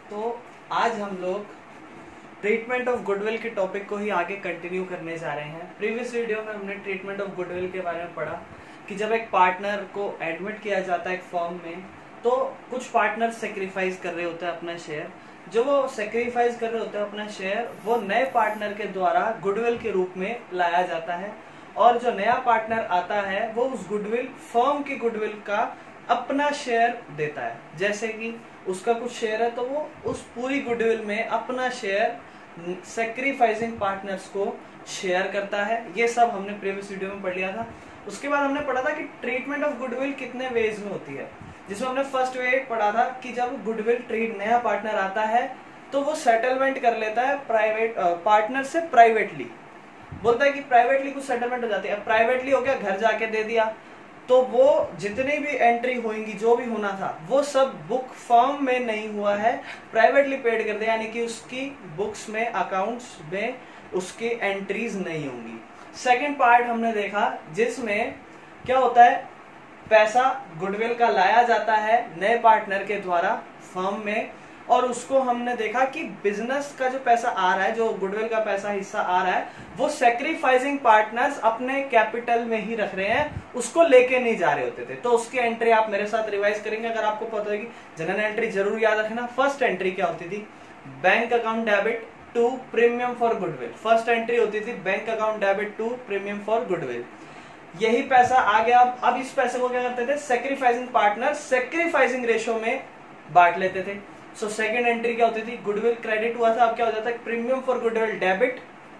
तो आज हम लोग ट्रीटमेंट ऑफ गुडविल के टॉपिक को ही आगे कंटिन्यू करने जा रहे हैं। प्रीवियस वीडियो में हमने ट्रीटमेंट ऑफ गुडविल के बारे में पढ़ा कि जब एक पार्टनर को एडमिट किया जाता है एक फर्म में, तो कुछ पार्टनर सेक्रीफाइस कर रहे होते हैं अपना शेयर। जो वो सेक्रीफाइस कर रहे होते हैं अपना शेयर, वो नए पार्टनर के द्वारा गुडविल के रूप में लाया जाता है, और जो नया पार्टनर आता है वो उस गुडविल, फर्म की गुडविल का अपना शेयर देता है। जैसे कि उसका कुछ शेयर है तो वो उस पूरी गुडविल में अपना शेयर सेक्रीफाइसिंग पार्टनर्स को शेयर करता है। ये सब हमने प्रीवियस वीडियो में पढ़ लिया था। उसके बाद हमने पढ़ा था कि ट्रीटमेंट ऑफ गुडविल कितने वेज में होती है, जिसमें हमने फर्स्ट वे पढ़ा था कि जब गुडविल ट्रीट नया पार्टनर आता है तो वो सेटलमेंट कर लेता है प्राइवेट पार्टनर से प्राइवेटली, बोलता है कि प्राइवेटली कुछ सेटलमेंट हो जाती है। प्राइवेटली हो गया, घर जाके दे दिया, तो वो जितनी भी एंट्री होंगी, जो भी होना था, वो सब बुक फॉर्म में नहीं हुआ है, प्राइवेटली पेड कर दे, यानी कि उसकी बुक्स में, अकाउंट्स में उसकी एंट्रीज नहीं होंगी। सेकंड पार्ट हमने देखा जिसमें क्या होता है, पैसा गुडविल का लाया जाता है नए पार्टनर के द्वारा फर्म में, और उसको हमने देखा कि बिजनेस का जो पैसा आ रहा है, जो गुडविल का पैसा हिस्सा आ रहा है, वो सेक्रीफाइसिंग पार्टनर्स अपने कैपिटल में ही रख रहे हैं, उसको लेके नहीं जा रहे होते थे। तो उसकी एंट्री आप मेरे साथ रिवाइज करेंगे अगर आपको पता होगी। जनरल एंट्री जरूर याद रखना। फर्स्ट एंट्री क्या होती थी, bank account debit to premium for goodwill. First entry होती थी bank account debit to premium for goodwill. यही पैसा आ गया। अब इस पैसे को क्या करते थे, सेक्रीफाइसिंग पार्टनर सेक्रीफाइसिंग रेशो में बांट लेते थे। सो सेकंड एंट्री क्या होती थी, गुडविल क्रेडिट हुआ था, अब क्या हो जाता है, premium for goodwill debit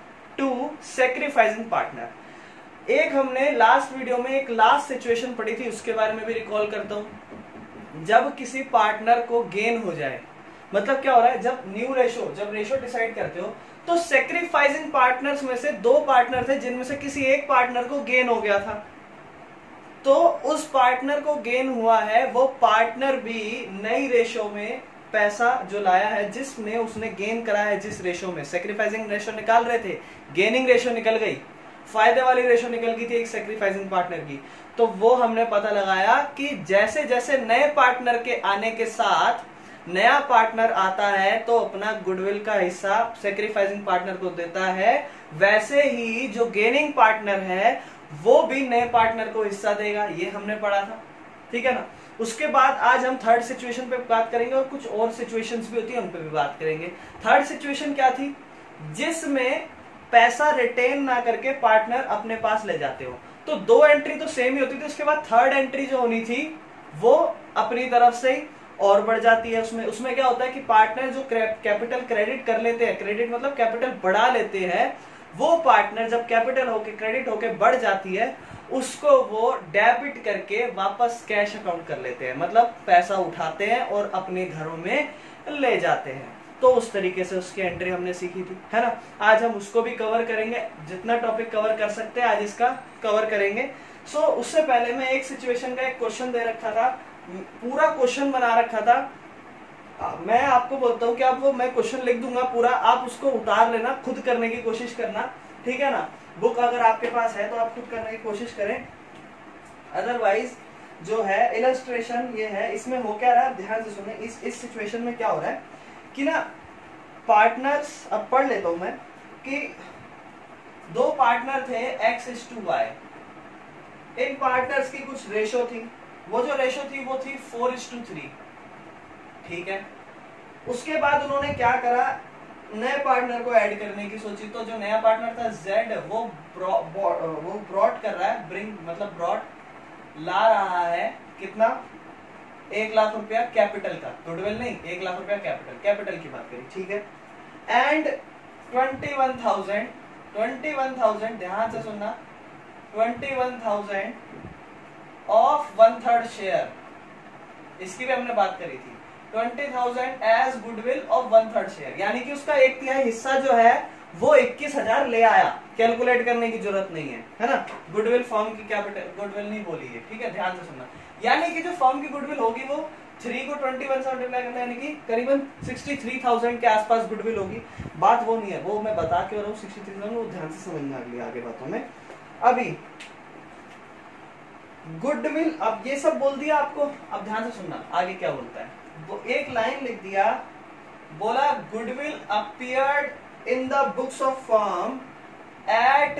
to sacrificing partner. एक हमने लास्ट वीडियो में एक लास्ट सिचुएशन पढ़ी थी, उसके बारे में भी रिकॉल करता हूं। जब किसी पार्टनर को गेन हो जाए, मतलब क्या हो रहा है, जब रेशो डिसाइड करते हो, तो सेक्रीफाइसिंग पार्टनर्स में से दो पार्टनर थे जिनमें से किसी एक पार्टनर को गेन हो गया था, तो उस पार्टनर को गेन हुआ है, वो पार्टनर भी नई रेशो में पैसा जो लाया है, जिसमें उसने गेन करा है, जिस रेशो में सेक्रीफाइसिंग रेशो निकाल रहे थे, गेनिंग रेशो निकल गई, फायदे वाली रेशो निकल गई थी एक सेक्रीफाइसिंग पार्टनर की। तो वो हमने पता लगाया कि जैसे जैसे नए पार्टनर के आने के साथ नया पार्टनर आता है तो अपना गुडविल का हिस्सा सेक्रीफाइसिंग पार्टनर को देता है, वैसे ही जो गेनिंग पार्टनर है वो भी नए पार्टनर को हिस्सा देगा। ये हमने पढ़ा था, ठीक है ना। उसके बाद आज हम थर्ड सिचुएशन पे बात करेंगे, और कुछ और सिचुएशंस भी होती है उन पे भी बात करेंगे। थर्ड सिचुएशन क्या थी, जिसमें पैसा रिटेन ना करके पार्टनर अपने पास ले जाते हो। तो दो एंट्री तो सेम ही होती थी, उसके बाद थर्ड एंट्री जो होनी थी वो अपनी तरफ से ही और बढ़ जाती है। उसमें क्या होता है कि पार्टनर जो कैपिटल क्रेडिट कर लेते हैं, क्रेडिट मतलब कैपिटल बढ़ा लेते हैं, वो पार्टनर जब कैपिटल होके क्रेडिट होके बढ़ जाती है, उसको वो डेबिट करके वापस कैश अकाउंट कर लेते हैं, मतलब पैसा उठाते हैं और अपने घरों में ले जाते हैं। तो उस तरीके से उसकी एंट्री हमने सीखी थी, है ना। आज हम उसको भी कवर करेंगे, जितना टॉपिक कवर कर सकते हैं आज इसका कवर करेंगे। सो उससे पहले मैं एक सिचुएशन का एक क्वेश्चन दे रखा था, पूरा क्वेश्चन बना रखा था। मैं आपको बोलता हूँ कि आप वो, मैं क्वेश्चन लिख दूंगा पूरा, आप उसको उतार लेना, खुद करने की कोशिश करना, ठीक है ना। बुक अगर आपके पास है तो आप खुद करने की कोशिश करें, अदरवाइज जो है इलस्ट्रेशन ये है, इसमें हो क्या रहा है ध्यान से सुने। इस सिचुएशन में क्या हो रहा है कि ना, पार्टनर्स, अब पढ़ लेता हूं मैं कि दो पार्टनर थे X:Y। इन पार्टनर्स की कुछ रेशो थी, वो जो रेशो थी वो थी 4:3, ठीक है। उसके बाद उन्होंने क्या करा, नए पार्टनर को ऐड करने की सोची। तो जो नया पार्टनर था Z, वो ब्रॉट कर रहा है, ब्रिंग मतलब ब्रॉट ला रहा है कितना, 1 लाख रुपया कैपिटल का, गुडविल नहीं, 1 लाख रुपया कैपिटल की बात करी, ठीक है। एंड 21,000 ध्यान से सुनना, 21,000 ऑफ 1/3 शेयर, इसकी भी हमने बात करी थी। 20,000 एज गुडविल ऑफ 1/3 शेयर, यानी कि उसका 1/3 हिस्सा जो है वो 21,000 ले आया। कैलकुलेट करने की जरूरत नहीं है ना। गुडविल फर्म की कैपिटल, गुडविल नहीं बोली है, ठीक है, ध्यान से सुनना। यानी कि जो फर्म की गुडविल होगी वो 3 को 21 से मल्टीप्लाई करना, यानी कि करीबन 63,000 के आसपास गुडविल होगी। बात वो नहीं है, वो मैं बता के रहा हूँ 63,000, वो ध्यान से समझना अगली आगे बातों में। अभी गुडविल, अब ये सब बोल दिया आपको, अब ध्यान से सुनना आगे क्या बोलता है। वो एक लाइन लिख दिया बोला goodwill appeared in the books of firm at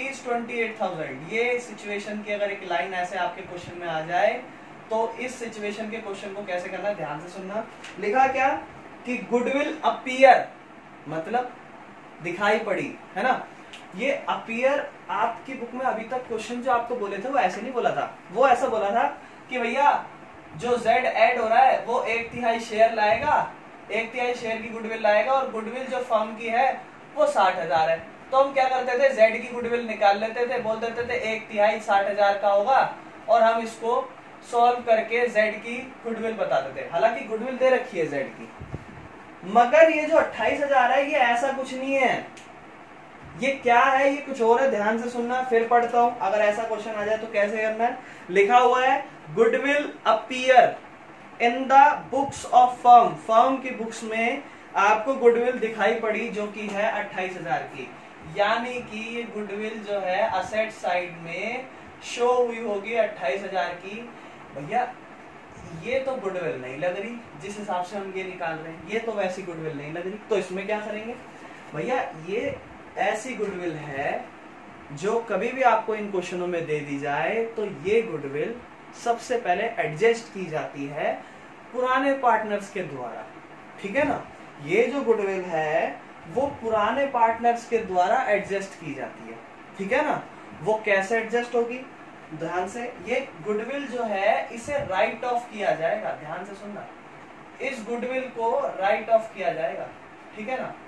₹28,000। ये सिचुएशन की अगर एक लाइन ऐसे आपके क्वेश्चन में आ जाए तो इस सिचुएशन के क्वेश्चन को कैसे करना है ध्यान से सुनना। लिखा क्या कि गुडविल अपीयर मतलब दिखाई पड़ी, है ना। ये अपीयर आपकी बुक में अभी तक क्वेश्चन जो आपको बोले थे वो ऐसे नहीं बोला था, वो ऐसा बोला था कि भैया जो जेड ऐड हो रहा है वो 1/3 शेयर लाएगा, 1/3 शेयर की गुडविल लाएगा और गुडविल जो फर्म की है वो 60,000 है। तो हम क्या करते थे, जेड की गुडविल निकाल लेते थे, बोल देते थे 1/3 60,000 का होगा और हम इसको सॉल्व करके जेड की गुडविल बताते थे। हालांकि गुडविल दे रखी है जेड की, मगर ये जो 28,000 है ये ऐसा कुछ नहीं है, ये क्या है, ये कुछ और है। ध्यान से सुनना, फिर पढ़ता हूं, अगर ऐसा क्वेश्चन आ जाए तो कैसे करना है। लिखा हुआ है goodwill appear in the books of firm, firm की बुक्स में आपको गुडविल दिखाई पड़ी जो कि है 28,000 की, यानी कि ये गुडविल जो है असेट साइड में शो हुई होगी 28,000 की। भैया ये तो गुडविल नहीं लग रही, जिस हिसाब से हम ये निकाल रहे हैं ये तो वैसी गुडविल नहीं लग रही, तो इसमें क्या करेंगे भैया, ये ऐसी गुडविल है जो कभी भी आपको इन क्वेश्चनों में दे दी जाए तो ये गुडविल सबसे पहले एडजस्ट की जाती है पुराने पार्टनर्स के द्वारा, ठीक है ना। ये जो गुडविल है वो पुराने पार्टनर्स के द्वारा एडजस्ट की जाती है, ठीक है ना। वो कैसे एडजस्ट होगी, ध्यान से, ये गुडविल जो है इसे राइट ऑफ किया जाएगा, ध्यान से सुनना, इस गुडविल को राइट ऑफ किया जाएगा, ठीक है ना,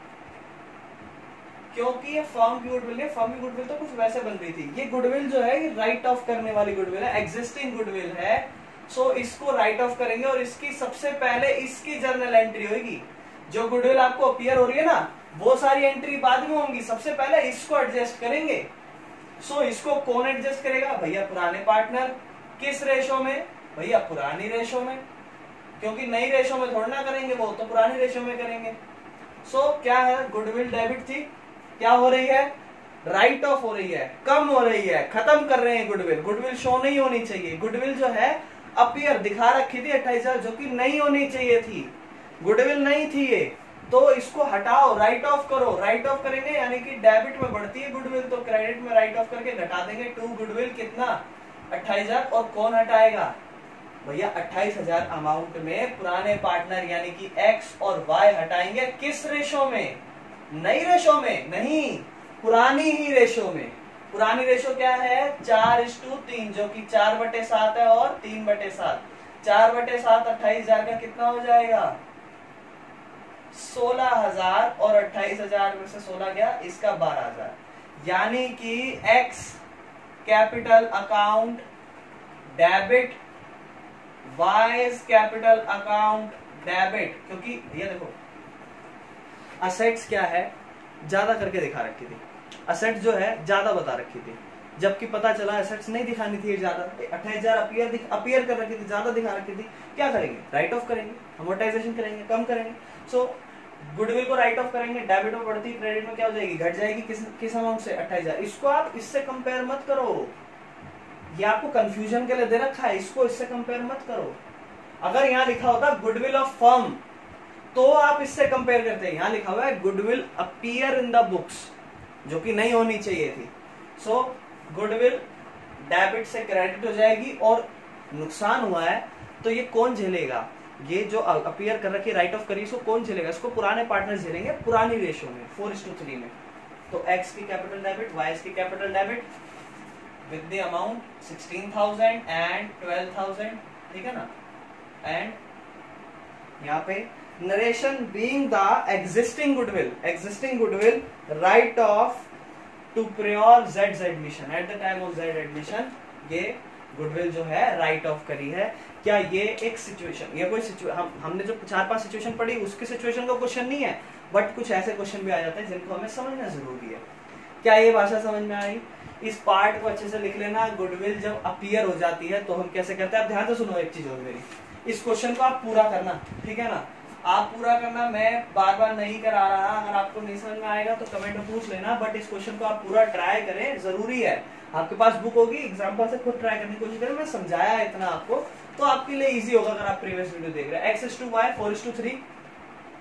क्योंकि ये फर्म की गुडविल है। फर्म की गुडविल तो कुछ वैसे बन रही थी, ये गुडविल जो है ये राइट ऑफ करने वाली गुडविल है, एग्जिस्टिंग गुडविल है। सो इसको राइट ऑफ करेंगे और इसकी सबसे पहले इसकी जर्नल एंट्री होगी। जो गुडविल आपको अपीयर हो रही है ना वो सारी एंट्री बाद में होंगी, सबसे पहले इसको एडजस्ट करेंगे। सो इसको कौन एडजस्ट करेगा भैया, पुराने पार्टनर। किस रेशो में भैया, पुरानी रेशो में, क्योंकि नई रेशो में थोड़ा ना करेंगे, वो तो पुरानी रेशो में करेंगे। सो क्या है, गुडविल डेबिट थी, क्या हो रही है, राइट ऑफ हो रही है, कम हो रही है, खत्म कर रहे हैं गुडविल। गुडविल शो नहीं होनी चाहिए, गुडविल जो है अपीयर दिखा रखी थी 28,000 जो कि नहीं होनी चाहिए थी, गुडविल नहीं थी ये, तो इसको हटाओ, राइट ऑफ करो। राइट ऑफ करेंगे यानी कि डेबिट में बढ़ती है गुडविल तो क्रेडिट में राइट ऑफ करके घटा देंगे टू गुडविल कितना 28,000। और कौन हटाएगा भैया, 28,000 अमाउंट में पुराने पार्टनर यानी कि एक्स और वाई हटाएंगे। किस रेशो में, नई रेशो में नहीं, पुरानी ही रेशो में। पुरानी रेशो क्या है, 4:3 जो कि 4/7 है और 3/7। 4/7 28,000 का कितना हो जाएगा 16,000 और 28,000 में से 16 गया, इसका 12,000, यानी कि X capital account debit, Y's capital account debit. क्योंकि ये देखो असेट्स क्या है ज्यादा करके दिखा रखी थी, असेट जो है ज्यादा बता रखी थी, जबकि पता चला एसेट्स नहीं दिखानी थी ज्यादा, 28,000 अपीयर कर रखी थी, ज्यादा दिखा रखी थी। क्या करेंगे, राइट ऑफ करेंगे, अमोर्टाइजेशन करेंगे, कम करेंगे। सो गुडविल को राइट ऑफ करेंगे, डेबिट में बढ़ती, क्रेडिट में क्या हो जाएगी, घट जाएगी। किस अमाउंट से, 28,000। इसको आप इससे कंपेयर मत करो, ये आपको कंफ्यूजन के लिए दे रखा है, इसको इससे कंपेयर मत करो। अगर यहाँ लिखा होता गुडविल ऑफ फर्म तो आप इससे कंपेयर करते हैं, यहाँ लिखा हुआ है goodwill appear in the books जो कि नहीं होनी चाहिए थी। सो गुडविल डेबिट से क्रेडिट हो जाएगी और नुकसान हुआ है तो ये कौन झेलेगा, ये जो अपीयर कर रखी राइट ऑफ करी इसको कौन झेलेगा, इसको पुराने पार्टनर झेलेंगे पुरानी रेशो में 4:3 में। तो एक्स की कैपिटल डेबिट, वाई की capital debit with the amount 16,000 and 12,000, ठीक है ना। एंड यहाँ पे narration being the existing goodwill write off to prior Z admission at the time of Z admission, ये गुडविल जो है राइट ऑफ करी है। क्या ये एक सिचुएशन, ये कोई हमने जो 4-5 सिचुएशन पढ़ी उसकी सिचुएशन का क्वेश्चन नहीं है, बट कुछ ऐसे क्वेश्चन भी आ जाते हैं जिनको हमें समझना जरूरी है। क्या ये भाषा समझ में आई, इस पार्ट को अच्छे से लिख लेना। गुडविल जब अपीयर हो जाती है तो हम कैसे करते हैं, आप ध्यान से सुनो एक चीज और मेरी, इस क्वेश्चन को आप पूरा करना, ठीक है ना, आप पूरा करना, मैं बार बार नहीं करा रहा, अगर आपको नहीं समझ में आएगा तो कमेंट में पूछ लेना, बट इस क्वेश्चन को आप पूरा ट्राई करें, जरूरी है। आपके पास बुक होगी, एग्जाम्पल से खुद ट्राई करने की कोशिश करें, मैं समझाया इतना आपको तो आपके लिए इजी होगा अगर आप प्रीवियस वीडियो देख रहे हैं। x/y 4:3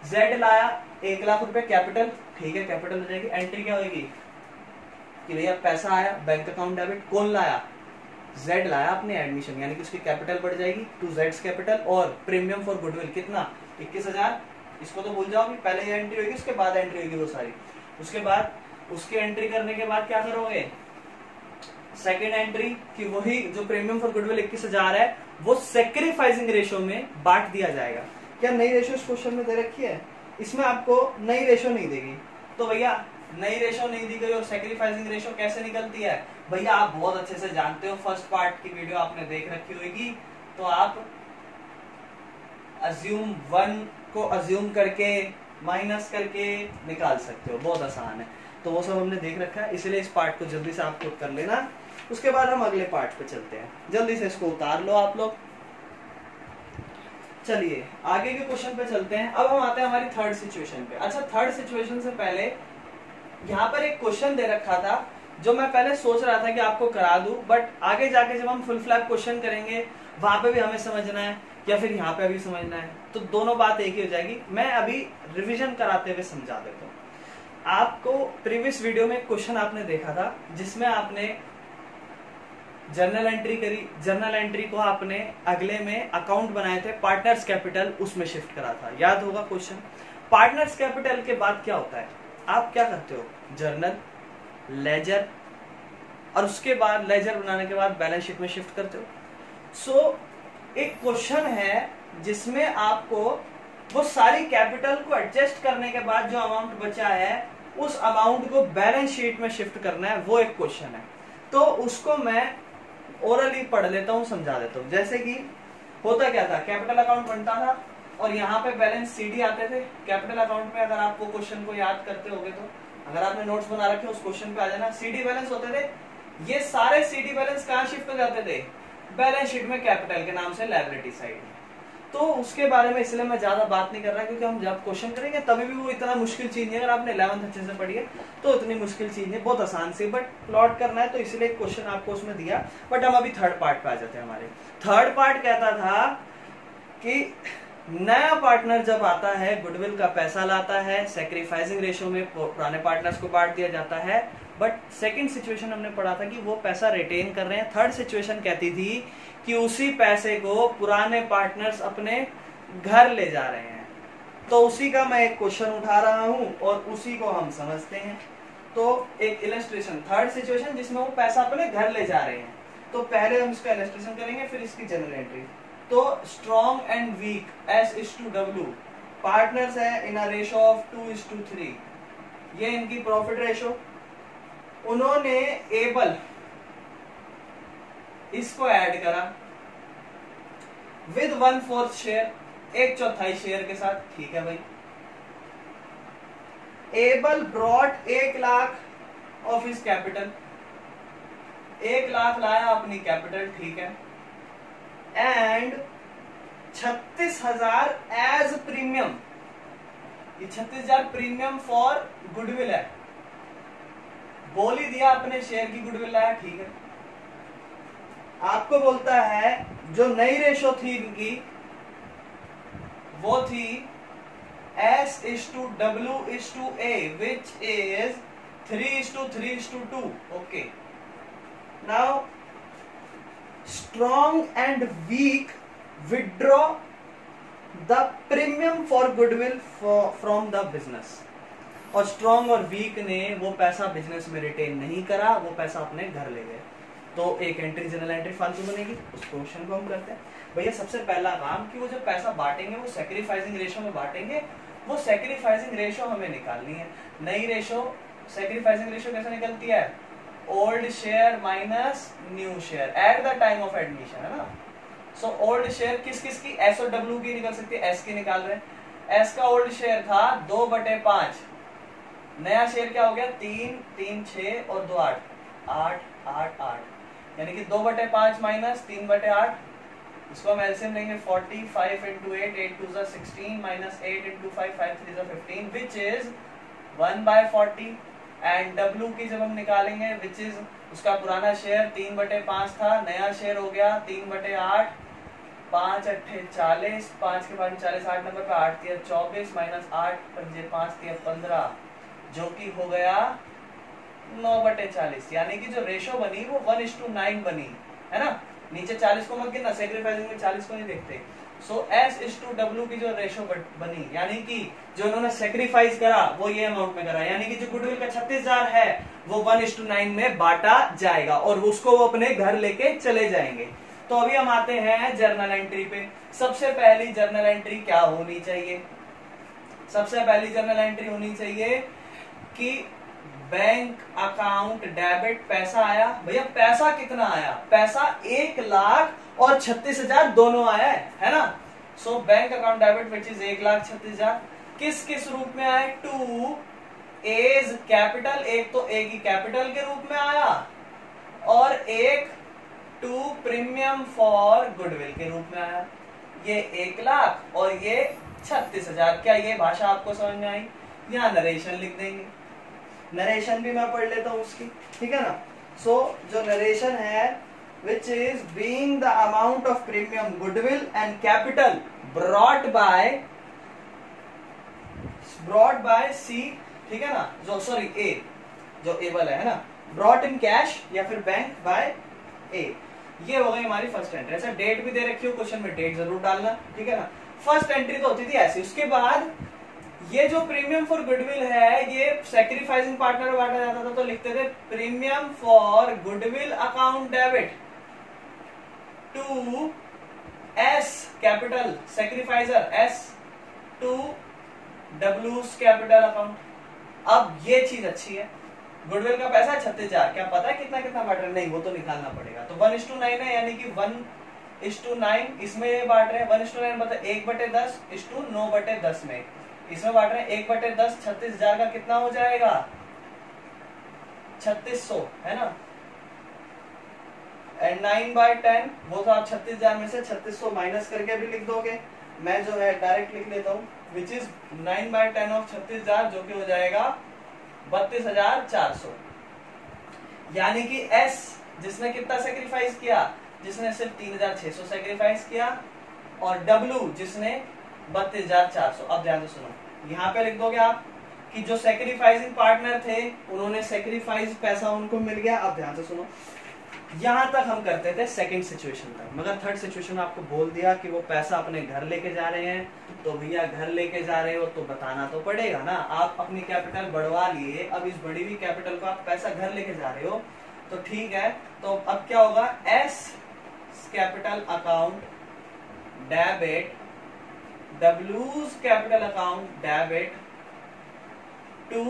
जेड लाया 1 लाख रुपए कैपिटल, ठीक है कैपिटल हो जाएगी। एंट्री क्या होगी कि भैया पैसा आया बैंक अकाउंट डेबिट। कौन लाया? जेड लाया अपने एडमिशन, यानी कि उसकी कैपिटल बढ़ जाएगी टू जेड्स कैपिटल। और प्रीमियम फॉर गुडविल कितना? 21,000। इसको तो भूल जाओगी, पहले ये एंट्री होगी उसके बाद एंट्री होगी वो सारी। उसके बाद उसकी एंट्री करने के बाद क्या करोगे? सेकेंड एंट्री कि वही जो प्रीमियम फॉर गुडविल 21,000 है वो सेक्रीफाइसिंग रेशो में बांट दिया जाएगा। क्या नई रेशो इस क्वेश्चन में दे रखी है? इसमें आपको नई रेशो नहीं देगी। तो भैया नई रेशो नहीं दी गई और सेक्रीफाइसिंग रेशो कैसे निकलती है? भैया आप बहुत अच्छे से जानते हो, फर्स्ट पार्ट की वीडियो आपने देख रखी होगी, तो आप अज्यूम 1 को अज्यूम करके माइनस करके निकाल सकते हो, बहुत आसान है। तो वो सब हमने देख रखा है, इसलिए इस पार्ट को जल्दी से आप खुद कर लेना। उसके बाद हम अगले पार्ट पे चलते हैं, जल्दी से इसको उतार लो आप लोग। चलिए आगे के क्वेश्चन पे चलते हैं। अब हम आते हैं हमारी थर्ड सिचुएशन पे। अच्छा, थर्ड सिचुएशन से पहले यहाँ पर एक क्वेश्चन दे रखा था जो मैं पहले सोच रहा था कि आपको करा दूं, बट आगे जाके जब हम फुल फ्लैग क्वेश्चन करेंगे वहां पे भी हमें समझना है या फिर यहाँ पे भी समझना है, तो दोनों बात एक ही हो जाएगी। मैं अभी रिवीजन कराते हुए समझा देता हूँ आपको। प्रीवियस वीडियो में क्वेश्चन आपने देखा था जिसमें आपने जर्नल एंट्री करी, जर्नल एंट्री को आपने अगले में अकाउंट बनाए थे पार्टनर्स कैपिटल, उसमें शिफ्ट करा था, याद होगा क्वेश्चन। पार्टनर्स कैपिटल के बाद क्या होता है? आप क्या करते हो? जर्नल, लेजर, और उसके बाद लेजर बनाने के बाद बैलेंस शीट में शिफ्ट करते हो। सो एक क्वेश्चन है जिसमें आपको वो सारी कैपिटल को एडजस्ट करने के बाद जो अमाउंट बचा है उस अमाउंट को बैलेंस शीट में शिफ्ट करना है, वो एक क्वेश्चन है। तो उसको मैं ओरली पढ़ लेता हूँ, समझा देता हूँ। जैसे कि होता क्या था, कैपिटल अकाउंट बनता था और यहाँ पे बैलेंस सीडी आते थे कैपिटल अकाउंट में। अगर आप वो क्वेश्चन को याद करते होगे तो अगर आपने नोट्स बना रखे उस क्वेश्चन पे आ जाना। सीडी बैलेंस होते थे, ये सारे सीडी बैलेंस कहाँ शिफ्ट हो जाते थे? बैलेंस शीट में कैपिटल के नाम से लायबिलिटी साइड में। तो उसके बारे में इसलिए मैं ज्यादा बात नहीं कर रहा क्योंकि हम जब क्वेश्चन करेंगे तभी भी वो इतना मुश्किल चीज नहीं है। अगर आपने 11th अच्छे से पढ़ी है तो इतनी मुश्किल चीज नहीं, बहुत आसान सी, बट प्लॉट करना है तो इसलिए क्वेश्चन आपको उसमें दिया। बट हम अभी थर्ड पार्ट पे आ जाते हैं। हमारे थर्ड पार्ट कहता था कि नया पार्टनर जब आता है गुडविल का पैसा लाता है, सेक्रीफाइसिंग रेशियो में पुराने पार्टनर्स को बांट दिया जाता है। बट सेकंड सिचुएशन हमने पढ़ा था कि वो पैसा रिटेन कर रहे हैं। थर्ड सिचुएशन कहती थी कि उसी पैसे को पुराने पार्टनर्स अपने घर ले जा रहे हैं। तो उसी का मैं एक क्वेश्चन उठा रहा हूं और उसी को हम समझते हैं। तो एक इलस्ट्रेशन, थर्ड सिचुएशन जिसमें वो पैसा अपने घर ले जा रहे हैं। तो पहले हम इसका इलस्ट्रेशन करेंगे, फिर इसकी जनरल एंट्री। तो strong and weak S:W partners है इन अ रेशो ऑफ 2:3, ये इनकी प्रॉफिट रेशो। उन्होंने एबल इसको ऐड करा विद 1/4 शेयर, 1/4 शेयर के साथ, ठीक है भाई। Able brought 1 lakh of his capital, 1 lakh लाया अपनी कैपिटल, ठीक है। एंड 36,000 एज प्रीमियम, ये 36,000 प्रीमियम फॉर गुडविल है। बोल ही दिया अपने शेयर की गुडविल लाया, ठीक है। आपको बोलता है जो नई रेशो थी इनकी वो थी S:W:A which is 3:3:2. Okay. Now strong and weak withdraw the premium for goodwill from the business. और स्ट्रॉन्ग और वीक ने वो पैसा बिजनेस में रिटेन नहीं करा, वो पैसा अपने घर ले गए। तो एक एंट्री जनरल एंट्री फालतू बनेगी। उस क्वेश्चन को हम करते हैं। भैया सबसे पहला काम कि वो जो पैसा बांटेंगे वो सेक्रीफाइसिंग रेशो में बांटेंगे। वो सेक्रीफाइसिंग रेशो हमें निकालनी है। नई रेशो, सेक्रीफाइसिंग रेशो कैसे निकलती है? Old share minus new share at the time of admission, है ना। सो ओल्ड शेयर किस किस की? S और W की निकल सकती है, S की निकाल रहे हैं। S का ओल्ड शेयर था 2/5, नया शेयर क्या हो गया? 3, 3, 6 और 2, 8, 8, 8, 8, यानी कि 2/5 माइनस 3/8। इसको हम एलसीएम लेंगे 45 into 8, 8 2 is 16 minus 8 into 5, 5 3 is 15, which is 1/40। And W की जब हम निकालेंगे which is उसका पुराना शेयर 3/5 था, नया शेयर हो गया 3/8, 5 अट्ठे 40, 5 के बाद 40, 8 नंबर पे 8 तिया 24 माइनस 8 पंजे 5 तिया 15, जो कि हो गया 9/40। यानी कि जो रेशो बनी वो 1:9 बनी, है ना। नीचे 40 को मत गिनना, सेक्रीफाइसिंग में 40 को नहीं देखते। सो S/W की जो रेशो बनी, यानी कि जो इन्होंने सेक्रीफाइस करा वो ये अमाउंट में करा, यानी कि जो गुडविल का 36,000 है वो 1:9 में बांटा जाएगा और उसको वो अपने घर लेके चले जाएंगे। तो अभी हम आते हैं जर्नल एंट्री पे। सबसे पहली जर्नल एंट्री क्या होनी चाहिए? सबसे पहली जर्नल एंट्री होनी चाहिए कि बैंक अकाउंट डेबिट पैसा आया। भैया पैसा कितना आया? पैसा 1,36,000 दोनों आया है ना। So bank account debit which is 1,36,000 किस किस रूप में आया? टू एज कैपिटल, एक तो ए की कैपिटल के रूप में आया और एक टू प्रीमियम फॉर गुडविल के रूप में आया। ये 1,00,000 और ये 36,000। क्या ये भाषा आपको समझ में आई? यहाँ नरेशन लिख देंगे, नरेशन भी मैं पढ़ लेता हूं उसकी, ठीक है ना। सो जो नरेशन है which is being the amount of premium, goodwill and capital brought by C, ठीक है ना, जो सॉरी A, जो A वाला है ना, brought in cash या फिर बैंक by A। ये हो गई हमारी फर्स्ट एंट्री। ऐसा डेट भी दे रखी हो, क्वेश्चन में डेट जरूर डालना, ठीक है ना। फर्स्ट एंट्री तो होती थी ऐसी। उसके बाद ये जो प्रीमियम फॉर गुडविल है ये सैक्रिफाइसिंग पार्टनर में बांटा जाता था, तो लिखते थे premium for goodwill account debit to S capital sacrificer, S to डब्ल्यूज कैपिटल अकाउंट। अब ये चीज अच्छी है, गुडविल का पैसा 36,000, क्या पता है कितना कितना बांट रहे? नहीं, वो तो निकालना पड़ेगा। तो 1:9 है, यानी कि 1:9 इसमें ये बांट रहे हैं। 1:9 मतलब 1/10 9/10 में इसमें बांट रहे हैं। 1/10 36,000 का कितना हो जाएगा? 3600, है ना। एंड 9/10 वो तो आप 36,000 में से 3600 माइनस करके भी लिख दोगे। मैं जो है डायरेक्ट लिख लेता हूँ, विच इज 9/10 ऑफ 36,000, जो कि हो जाएगा 32,400। यानी कि एस जिसने कितना सेक्रीफाइस किया? जिसने सिर्फ 3,600 सेक्रीफाइस किया, और डब्ल्यू जिसने 32,400। अब ध्यान से सुनो, यहाँ पे लिख दोगे आप कि जो सेक्रीफाइसिंग पार्टनर थे उन्होंने सेक्रीफाइस पैसा उनको मिल गया। अब ध्यान से सुनो, यहां तक हम करते थे सेकंड सिचुएशन तक, मगर थर्ड सिचुएशन आपको बोल दिया कि वो पैसा अपने घर लेके जा रहे हैं, तो भैया घर लेके जा रहे हो तो बताना तो पड़ेगा ना। आप अपनी कैपिटल बढ़वा लिए, अब इस बढ़ी हुई कैपिटल को आप पैसा घर लेके जा रहे हो, तो ठीक है। तो अब क्या होगा? एस कैपिटल अकाउंट डेबिट डब्ल्यूज capital account debit to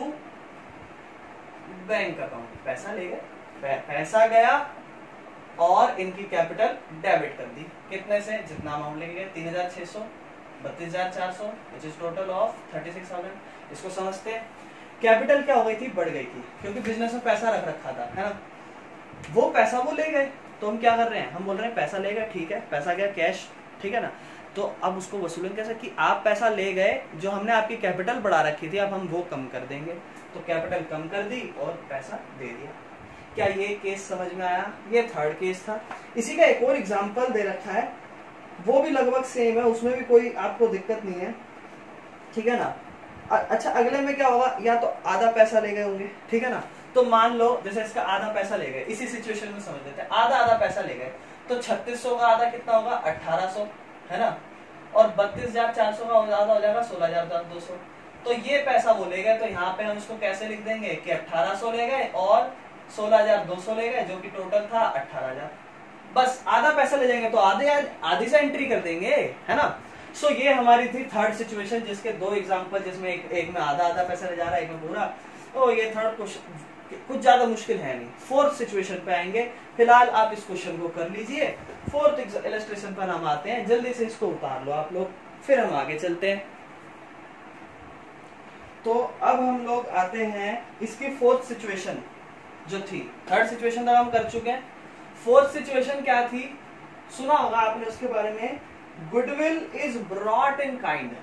bank account. पैसा ले गए, पैसा गया और इनकी कैपिटल डेबिट कर दी। कितने से? जितना अमाउंट लेके गए, 3,600, 32,400, विच इज टोटल ऑफ 36,000। इसको समझते हैं। कैपिटल क्या हो गई थी? बढ़ गई थी, क्योंकि बिजनेस में पैसा रख रखा था, है ना। वो पैसा वो ले गए, तो हम क्या कर रहे हैं? हम बोल रहे हैं पैसा ले गए, ठीक है, पैसा गया कैश, ठीक है ना। तो अब उसको वसूलेंगे कैसे? कि आप पैसा ले गए, जो हमने आपकी कैपिटल बढ़ा रखी थी, अब हम वो कम कर देंगे। तो कैपिटल कम कर दी और पैसा दे दिया। क्या ये केस समझ में आया? ये थर्ड केस था। इसी का एक और एग्जांपल दे रखा है, वो भी लगभग सेम है, उसमें भी कोई आपको दिक्कत नहीं है, ठीक है ना। अच्छा, अगले में क्या होगा? या तो आधा पैसा ले गए होंगे, ठीक है ना। तो मान लो जैसे इसका आधा पैसा ले गए, इसी सिचुएशन में समझ लेते हैं। आधा पैसा ले गए, तो 3600 का आधा कितना होगा? 1800, है ना। और 32,400 का आधा हो जाएगा 16,200। तो ये पैसा वो ले गए, तो यहाँ पे हम इसको कैसे लिख देंगे कि 1800 ले गए और 16,200 ले गए, जो कि टोटल था 18,000। बस आधा पैसा ले जाएंगे तो आधी से एंट्री कर देंगे, है ना। सो ये हमारी थी थर्ड सिचुएशन, जिसके दो एग्जांपल, जिसमें एक में आधा पैसा ले जा रहा है, एक में पूरा। तो ये थर्ड क्वेश्चन कुछ ज्यादा मुश्किल है नहीं। फोर्थ सिचुएशन पे आएंगे। फिलहाल आप इस क्वेश्चन को कर लीजिए। फोर्थ इलस्ट्रेशन पर हम आते हैं, जल्दी से इसको उतार लो आप लोग, फिर हम आगे चलते हैं। तो अब हम लोग आते हैं इसकी फोर्थ सिचुएशन जो थी। थर्ड सिचुएशन तक हम कर चुके हैं। फोर्थ सिचुएशन क्या थी? सुना होगा आपने उसके बारे में, goodwill is brought in kind.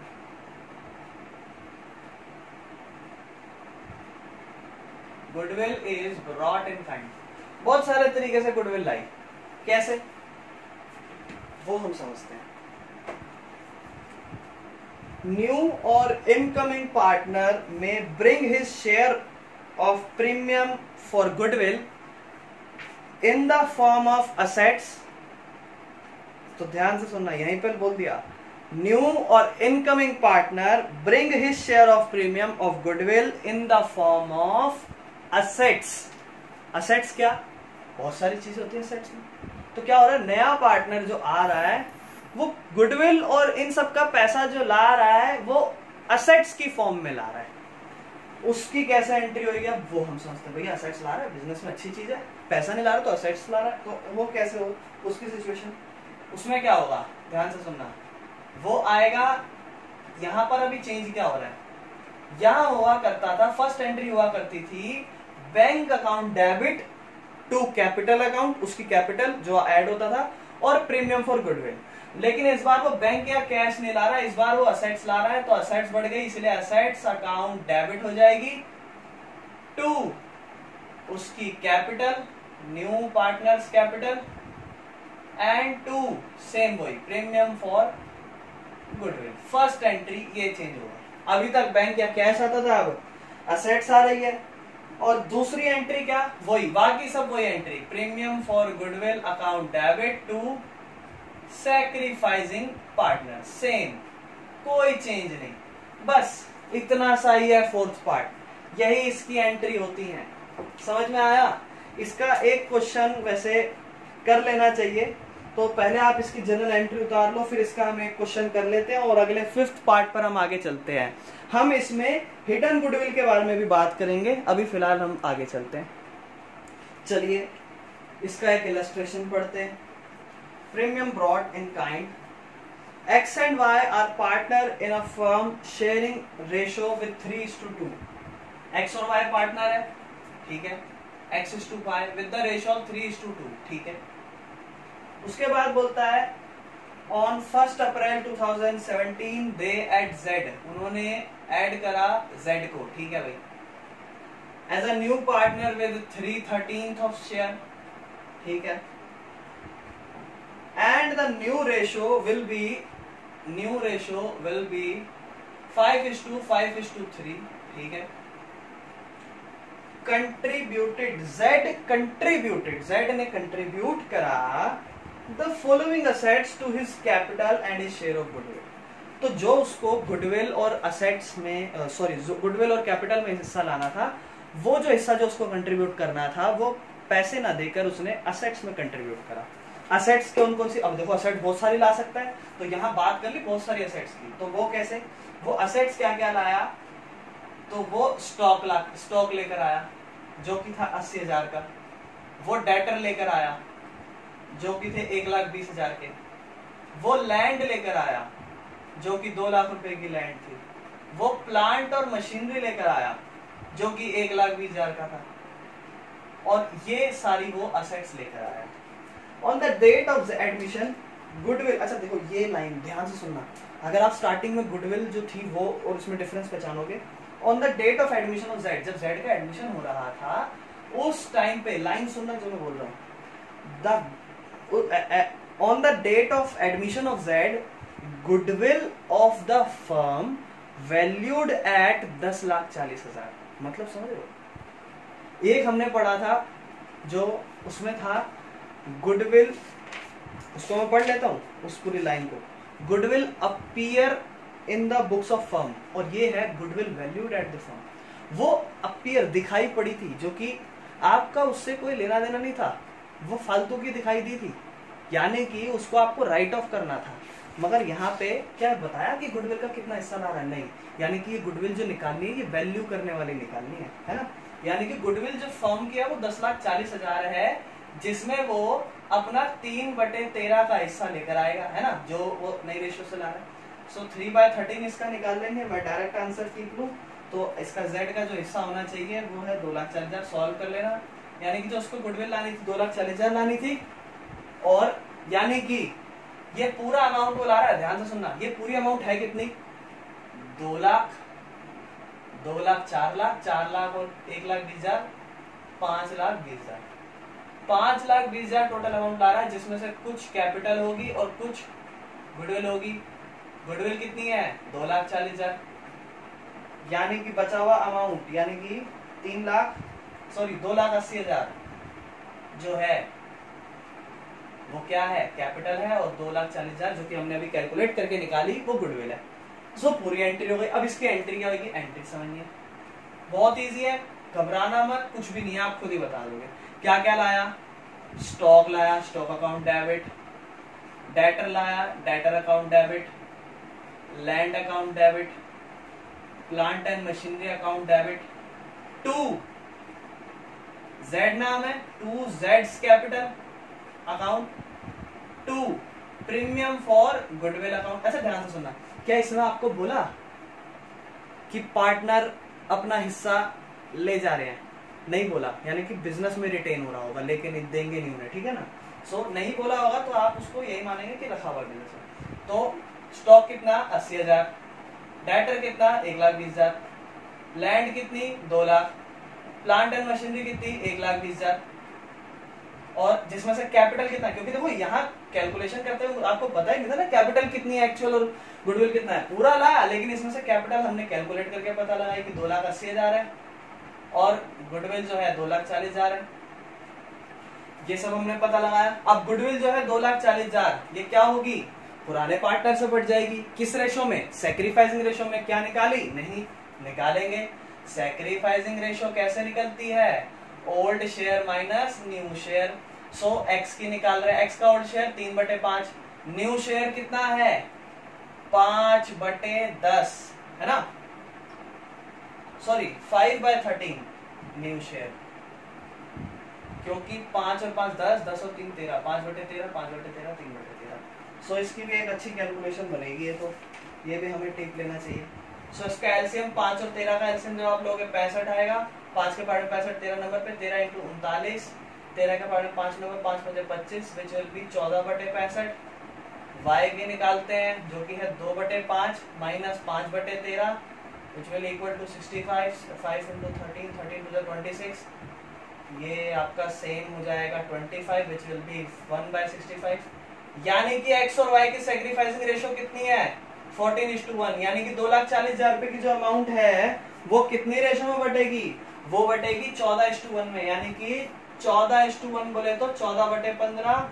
Goodwill is brought in kind. बहुत सारे तरीके से गुडविल लाई। कैसे? वो हम समझते हैं। न्यू और इनकमिंग पार्टनर में bring his share of premium for goodwill in the form of assets. तो ध्यान से सुनना, यहीं पर बोल दिया, न्यू और incoming partner bring his share of premium of goodwill in the form of assets. Assets क्या? बहुत सारी चीजें होती है असेट्स में। तो क्या हो रहा है, नया पार्टनर जो आ रहा है वो गुडविल और इन सब का पैसा जो ला रहा है वो असेट्स की फॉर्म में ला रहा है। उसकी कैसे एंट्री होगी अब वो हम समझते हैं। भैया असेट्स ला रहा है, बिजनेस में अच्छी चीज है, पैसा नहीं ला रहा तो असेट्स ला रहा है, तो वो कैसे हो उसकी सिचुएशन, उसमें क्या होगा, ध्यान से सुनना। वो आएगा, यहां पर अभी चेंज क्या हो रहा है, यहां हुआ करता था, फर्स्ट एंट्री हुआ करती थी bank account debit to capital account, उसकी कैपिटल जो ऐड होता था, और प्रीमियम फॉर गुडविल। लेकिन इस बार वो बैंक या कैश नहीं ला रहा है, इस बार वो असेट्स ला रहा है, तो असेट्स बढ़ गई, इसलिए असेट्स अकाउंट डेबिट हो जाएगी टू उसकी capital, new partners capital, and to same वही premium for goodwill. First entry ये चेंज होगा। अभी तक बैंक या कैश आता था, अब असेट्स आ रही है। और दूसरी एंट्री क्या, वही, बाकी सब वही entry, premium for goodwill account debit to sacrificing partner, same, कोई चेंज नहीं, बस इतना सा ही है फोर्थ पार्ट, यही इसकी एंट्री होती है। समझ में आया? इसका एक क्वेश्चन वैसे कर लेना चाहिए, तो पहले आप इसकी जनरल एंट्री उतार लो, फिर इसका हम एक क्वेश्चन कर लेते हैं और अगले फिफ्थ पार्ट पर हम आगे चलते हैं। हम इसमें हिडन गुडविल के बारे में भी बात करेंगे, अभी फिलहाल हम आगे चलते हैं। चलिए इसका एक इलस्ट्रेशन पढ़ते हैं। Premium brought in kind, X and Y are partner in a firm sharing ratio with 3:2. X और Y पार्टनर है, ठीक है, X:Y with the ratio of 3:2, ठीक है। उसके बाद बोलता है on 1 April 2017 they at Z, उन्होंने ऐड करा Z को, ठीक है भाई, as a new partner with 3/13 of share, ठीक है, and the new ratio will be 5:5:3, ठीक है। कंट्रीब्यूटेड Z ने कंट्रीब्यूट करा the following assets to his capital and his share of goodwill. तो जो उसको गुडविल और असेट्स में गुडविल और कैपिटल में हिस्सा लाना था, वो जो हिस्सा जो उसको कंट्रीब्यूट करना था वो पैसे ना देकर उसने असेट्स में कंट्रीब्यूट करा। असेट्स कौन कौन सी, अब देखो असेट बहुत सारी ला सकता है, तो यहाँ बात कर ली बहुत सारी असेट्स की, तो वो कैसे, वो असेट्स क्या क्या लाया, तो वो स्टॉक लेकर आया जो कि था 80,000 का, वो डेटर लेकर आया जो कि थे 1,20,000 के, वो लैंड लेकर आया जो कि 2 लाख रुपए की लैंड थी, वो प्लांट और मशीनरी लेकर आया जो कि 1,20,000 का था, और ये सारी वो असेट्स लेकर आया। On the date of admission goodwill, अच्छा देखो ये लाइन ध्यान से सुनना, अगर आप स्टार्टिंग में गुडविल जो थी वो और उसमें डिफरेंस पहचानोगे, on the date of admission of Z, जब Z का एडमिशन हो रहा था उस टाइम पे, लाइन सुनना जो मैं बोल रहा हूँ, on the date of admission of Z, goodwill of the firm valued at 10,40,000, मतलब समझ रहे हो। एक हमने पढ़ा था जो उसमें था गुडविल, उसको मैं पढ़ लेता हूं उस पूरी लाइन को, goodwill appear in the books of firm, और ये है goodwill valued at the firm. वो अपीयर दिखाई पड़ी थी, जो कि आपका उससे कोई लेना देना नहीं था, वो फालतू की दिखाई दी थी, यानी कि उसको आपको राइट ऑफ करना था। मगर यहाँ पे क्या बताया कि गुडविल का कितना हिस्सा ला रहा है, नहीं, यानी कि ये गुडविल जो निकालनी है ये वैल्यू करने वाली निकालनी है ना। यानी कि गुडविल जो फर्म की है वो 10,40,000 है, जिसमें वो अपना 3/13 का हिस्सा लेकर आएगा, है ना, जो वो नई रेशियो से ला रहा है। सो 3/13 इसका निकाल लेंगे, मैं डायरेक्ट आंसर कीप लूं, तो इसका Z का जो हिस्सा होना चाहिए वो है 2,40,000, सॉल्व कर लेना। यानी कि जो उसको गुडविल लानी थी 2,40,000 लानी थी, और यानी कि ये पूरा अमाउंट वो ला रहा है, ध्यान से सुनना, ये पूरी अमाउंट है कितनी, 2 लाख, 2 लाख, 4 लाख, 4 लाख और 1,20,000, 5,20,000, 5,20,000 टोटल अमाउंट ला रहा है, जिसमें से कुछ कैपिटल होगी और कुछ गुडविल होगी। गुडविल कितनी है? 2,40,000, यानी कि बचा हुआ अमाउंट यानी कि 2,80,000 जो है वो क्या है? कैपिटल है, और 2,40,000 जो कि हमने अभी कैलकुलेट करके निकाली वो गुडविल है। सो पूरी एंट्री हो गई। अब इसकी एंट्री क्या होगी? एंट्री समझिए, बहुत इजी है, घबराना मत, कुछ भी नहीं है, आप खुद ही बता दोगे। क्या क्या लाया? स्टॉक लाया, स्टॉक अकाउंट डेबिट। डेटर लाया, debtor account debit. Land account debit. Plant and machinery account debit. 2 Z नाम है, 2 Z's capital account. 2 premium for goodwill account. ऐसा ध्यान से सुनना, क्या इसमें आपको बोला कि पार्टनर अपना हिस्सा ले जा रहे हैं? नहीं बोला, यानी कि बिजनेस में रिटेन हो रहा होगा, लेकिन देंगे नहीं उन्हें, ठीक है ना। सो नहीं बोला होगा तो आप उसको यही मानेंगे कि रखा हुआ बिजनेस है। तो स्टॉक कितना? 80,000। डेटर कितना? 1,20,000। लैंड कितनी? 2 लाख। प्लांट एंड मशीनरी कितनी? 1,20,000। और जिसमें से कैपिटल कितना? क्योंकि देखो यहाँ कैलकुलेशन करते हुए आपको पता ही नहीं था ना कैपिटल कितनी है एक्चुअल और गुडविल कितना है, पूरा लाया, लेकिन इसमें से कैपिटल हमने कैलकुलेट करके पता लगाया कि 2,80,000 है, और गुडविल जो है 2,40,000 है। ये सब हमने पता लगाया। अब गुडविल जो है 2,40,000, ये क्या होगी? पुराने पार्टनर से बढ़ जाएगी। किस रेशो में? सैक्रिफाइसिंग रेशो में। क्या निकाली? नहीं निकालेंगे। सैक्रिफाइसिंग रेशो कैसे निकलती है? Old share minus new share. So X की निकाल रहे हैं, एक्स का ओल्ड शेयर 3/5, न्यू शेयर कितना है? 5/10 है ना, सॉरी 5/13 न्यू शेयर, क्योंकि 5 और 5 10, 10 और 3 13, 5/13, 5/13, 3/13। सो इसकी भी एक अच्छी कैलकुलेशन बनेगी, तो ये भी हमें टिक लेना चाहिए। सो इसका एलसीएम 5 और 13 का एलसीएम जब आप लोगे 65 आएगा। 5 के पार्ट में 65, 13 नंबर पे 13 × 39, 13 के पार्ट में 5 number, 5 × 25, which will be 14/65। y भी निकालते हैं जो कि है 2/5 minus 5/13, which will equal to 65, 5 × 13, 13 to the 26, ये आपका सेम हो जाएगा 25, which will be 1/65। यानी कि x और y की सैक्रिफाइसिंग रेशो कितनी है? 14:1, यानी कि 2,40,000 रुपए की जो अमाउंट है वो कितनी रेशो में बटेगी? वो बटेगी 14:1 में, यानी कि 14:1 बोले तो 14/15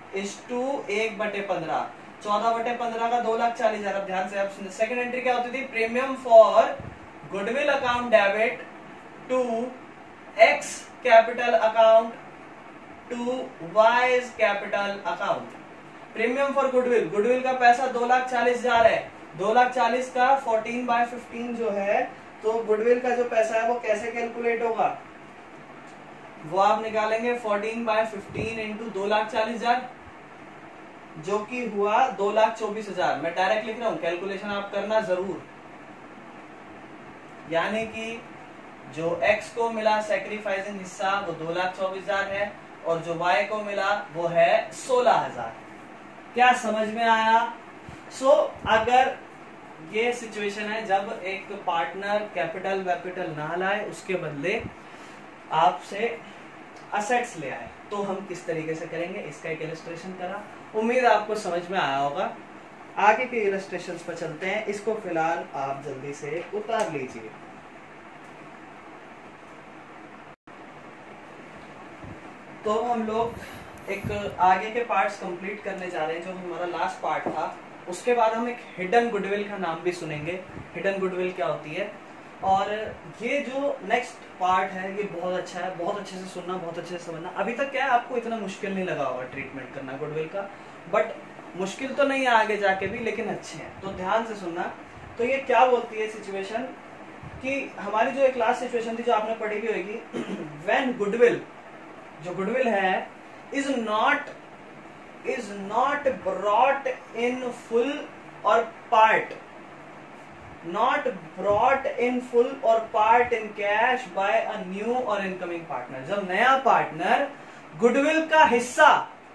1/15। 14/15 का 2,40,000। अब ध्यान से, अब सेकंड एंट्री क्या होती थी? Premium for goodwill account debit to X capital account to Y's capital account. Premium for goodwill, goodwill का पैसा 2,40,000 है। 2,40,000 का 14/15 जो है, तो गुडविल का जो पैसा है वो कैसे कैलकुलेट होगा? वो आप निकालेंगे 14/15 इंटू 2,40,000, जो कि हुआ 2,24,000। मैं डायरेक्ट लिख रहा हूं, कैलकुलेशन आप करना जरूर। यानी कि जो x को मिला सैक्रिफाइसिंग हिस्सा वो 2,24,000 है, और जो y को मिला वो है 16,000। क्या समझ में आया? सो अगर ये सिचुएशन है जब एक पार्टनर कैपिटल वैपिटल ना लाए, उसके बदले आपसे असेट्स ले आए, तो हम किस तरीके से करेंगे, इसका एक इलस्ट्रेशन करा। उम्मीद आपको समझ में आया होगा। आगे के इलस्ट्रेशंस पर चलते हैं। इसको फिलहाल आप जल्दी से उतार लीजिए। तो हम लोग एक आगे के पार्ट्स कंप्लीट करने जा रहे हैं। जो हमारा लास्ट पार्ट था, उसके बाद हम एक हिडन गुडविल का नाम भी सुनेंगे। हिडन गुडविल क्या होती है, और ये जो नेक्स्ट पार्ट है ये बहुत अच्छा है, बहुत अच्छे से सुनना, बहुत अच्छे से समझना। अभी तक क्या है, आपको इतना मुश्किल नहीं लगा होगा ट्रीटमेंट करना गुडविल का, बट मुश्किल तो नहीं है आगे जाके भी, लेकिन अच्छे हैं, तो ध्यान से सुनना। तो ये क्या बोलती है सिचुएशन, कि हमारी जो एक लास्ट सिचुएशन थी जो आपने पढ़ी भी होगी, व्हेन गुडविल, जो गुडविल है, is not brought in full और part, not brought in full or part in cash by a new or incoming partner। जब नया पार्टनर गुडविल का हिस्सा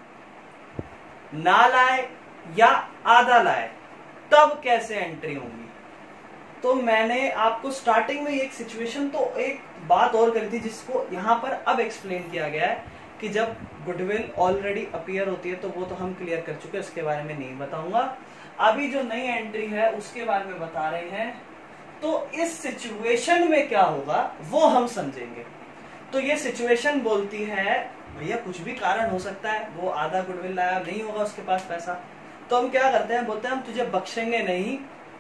ना लाए या आधा लाए, तब कैसे एंट्री होगी। तो मैंने आपको स्टार्टिंग में एक सिचुएशन, तो एक बात और करी थी जिसको यहां पर अब एक्सप्लेन किया गया है कि जब गुडविल ऑलरेडी अपीयर होती है तो वो तो हम क्लियर कर चुके हैं, उसके बारे में नहीं बताऊंगा। अभी जो नई एंट्री है उसके बारे में बता रहे हैं। तो इस सिचुएशन में क्या होगा वो हम समझेंगे। तो ये सिचुएशन बोलती है भैया कुछ भी कारण हो सकता है, वो आधा गुडविल लाया, नहीं होगा उसके पास पैसा, तो हम क्या करते हैं, बोलते हैं हम तुझे बख्शेंगे नहीं,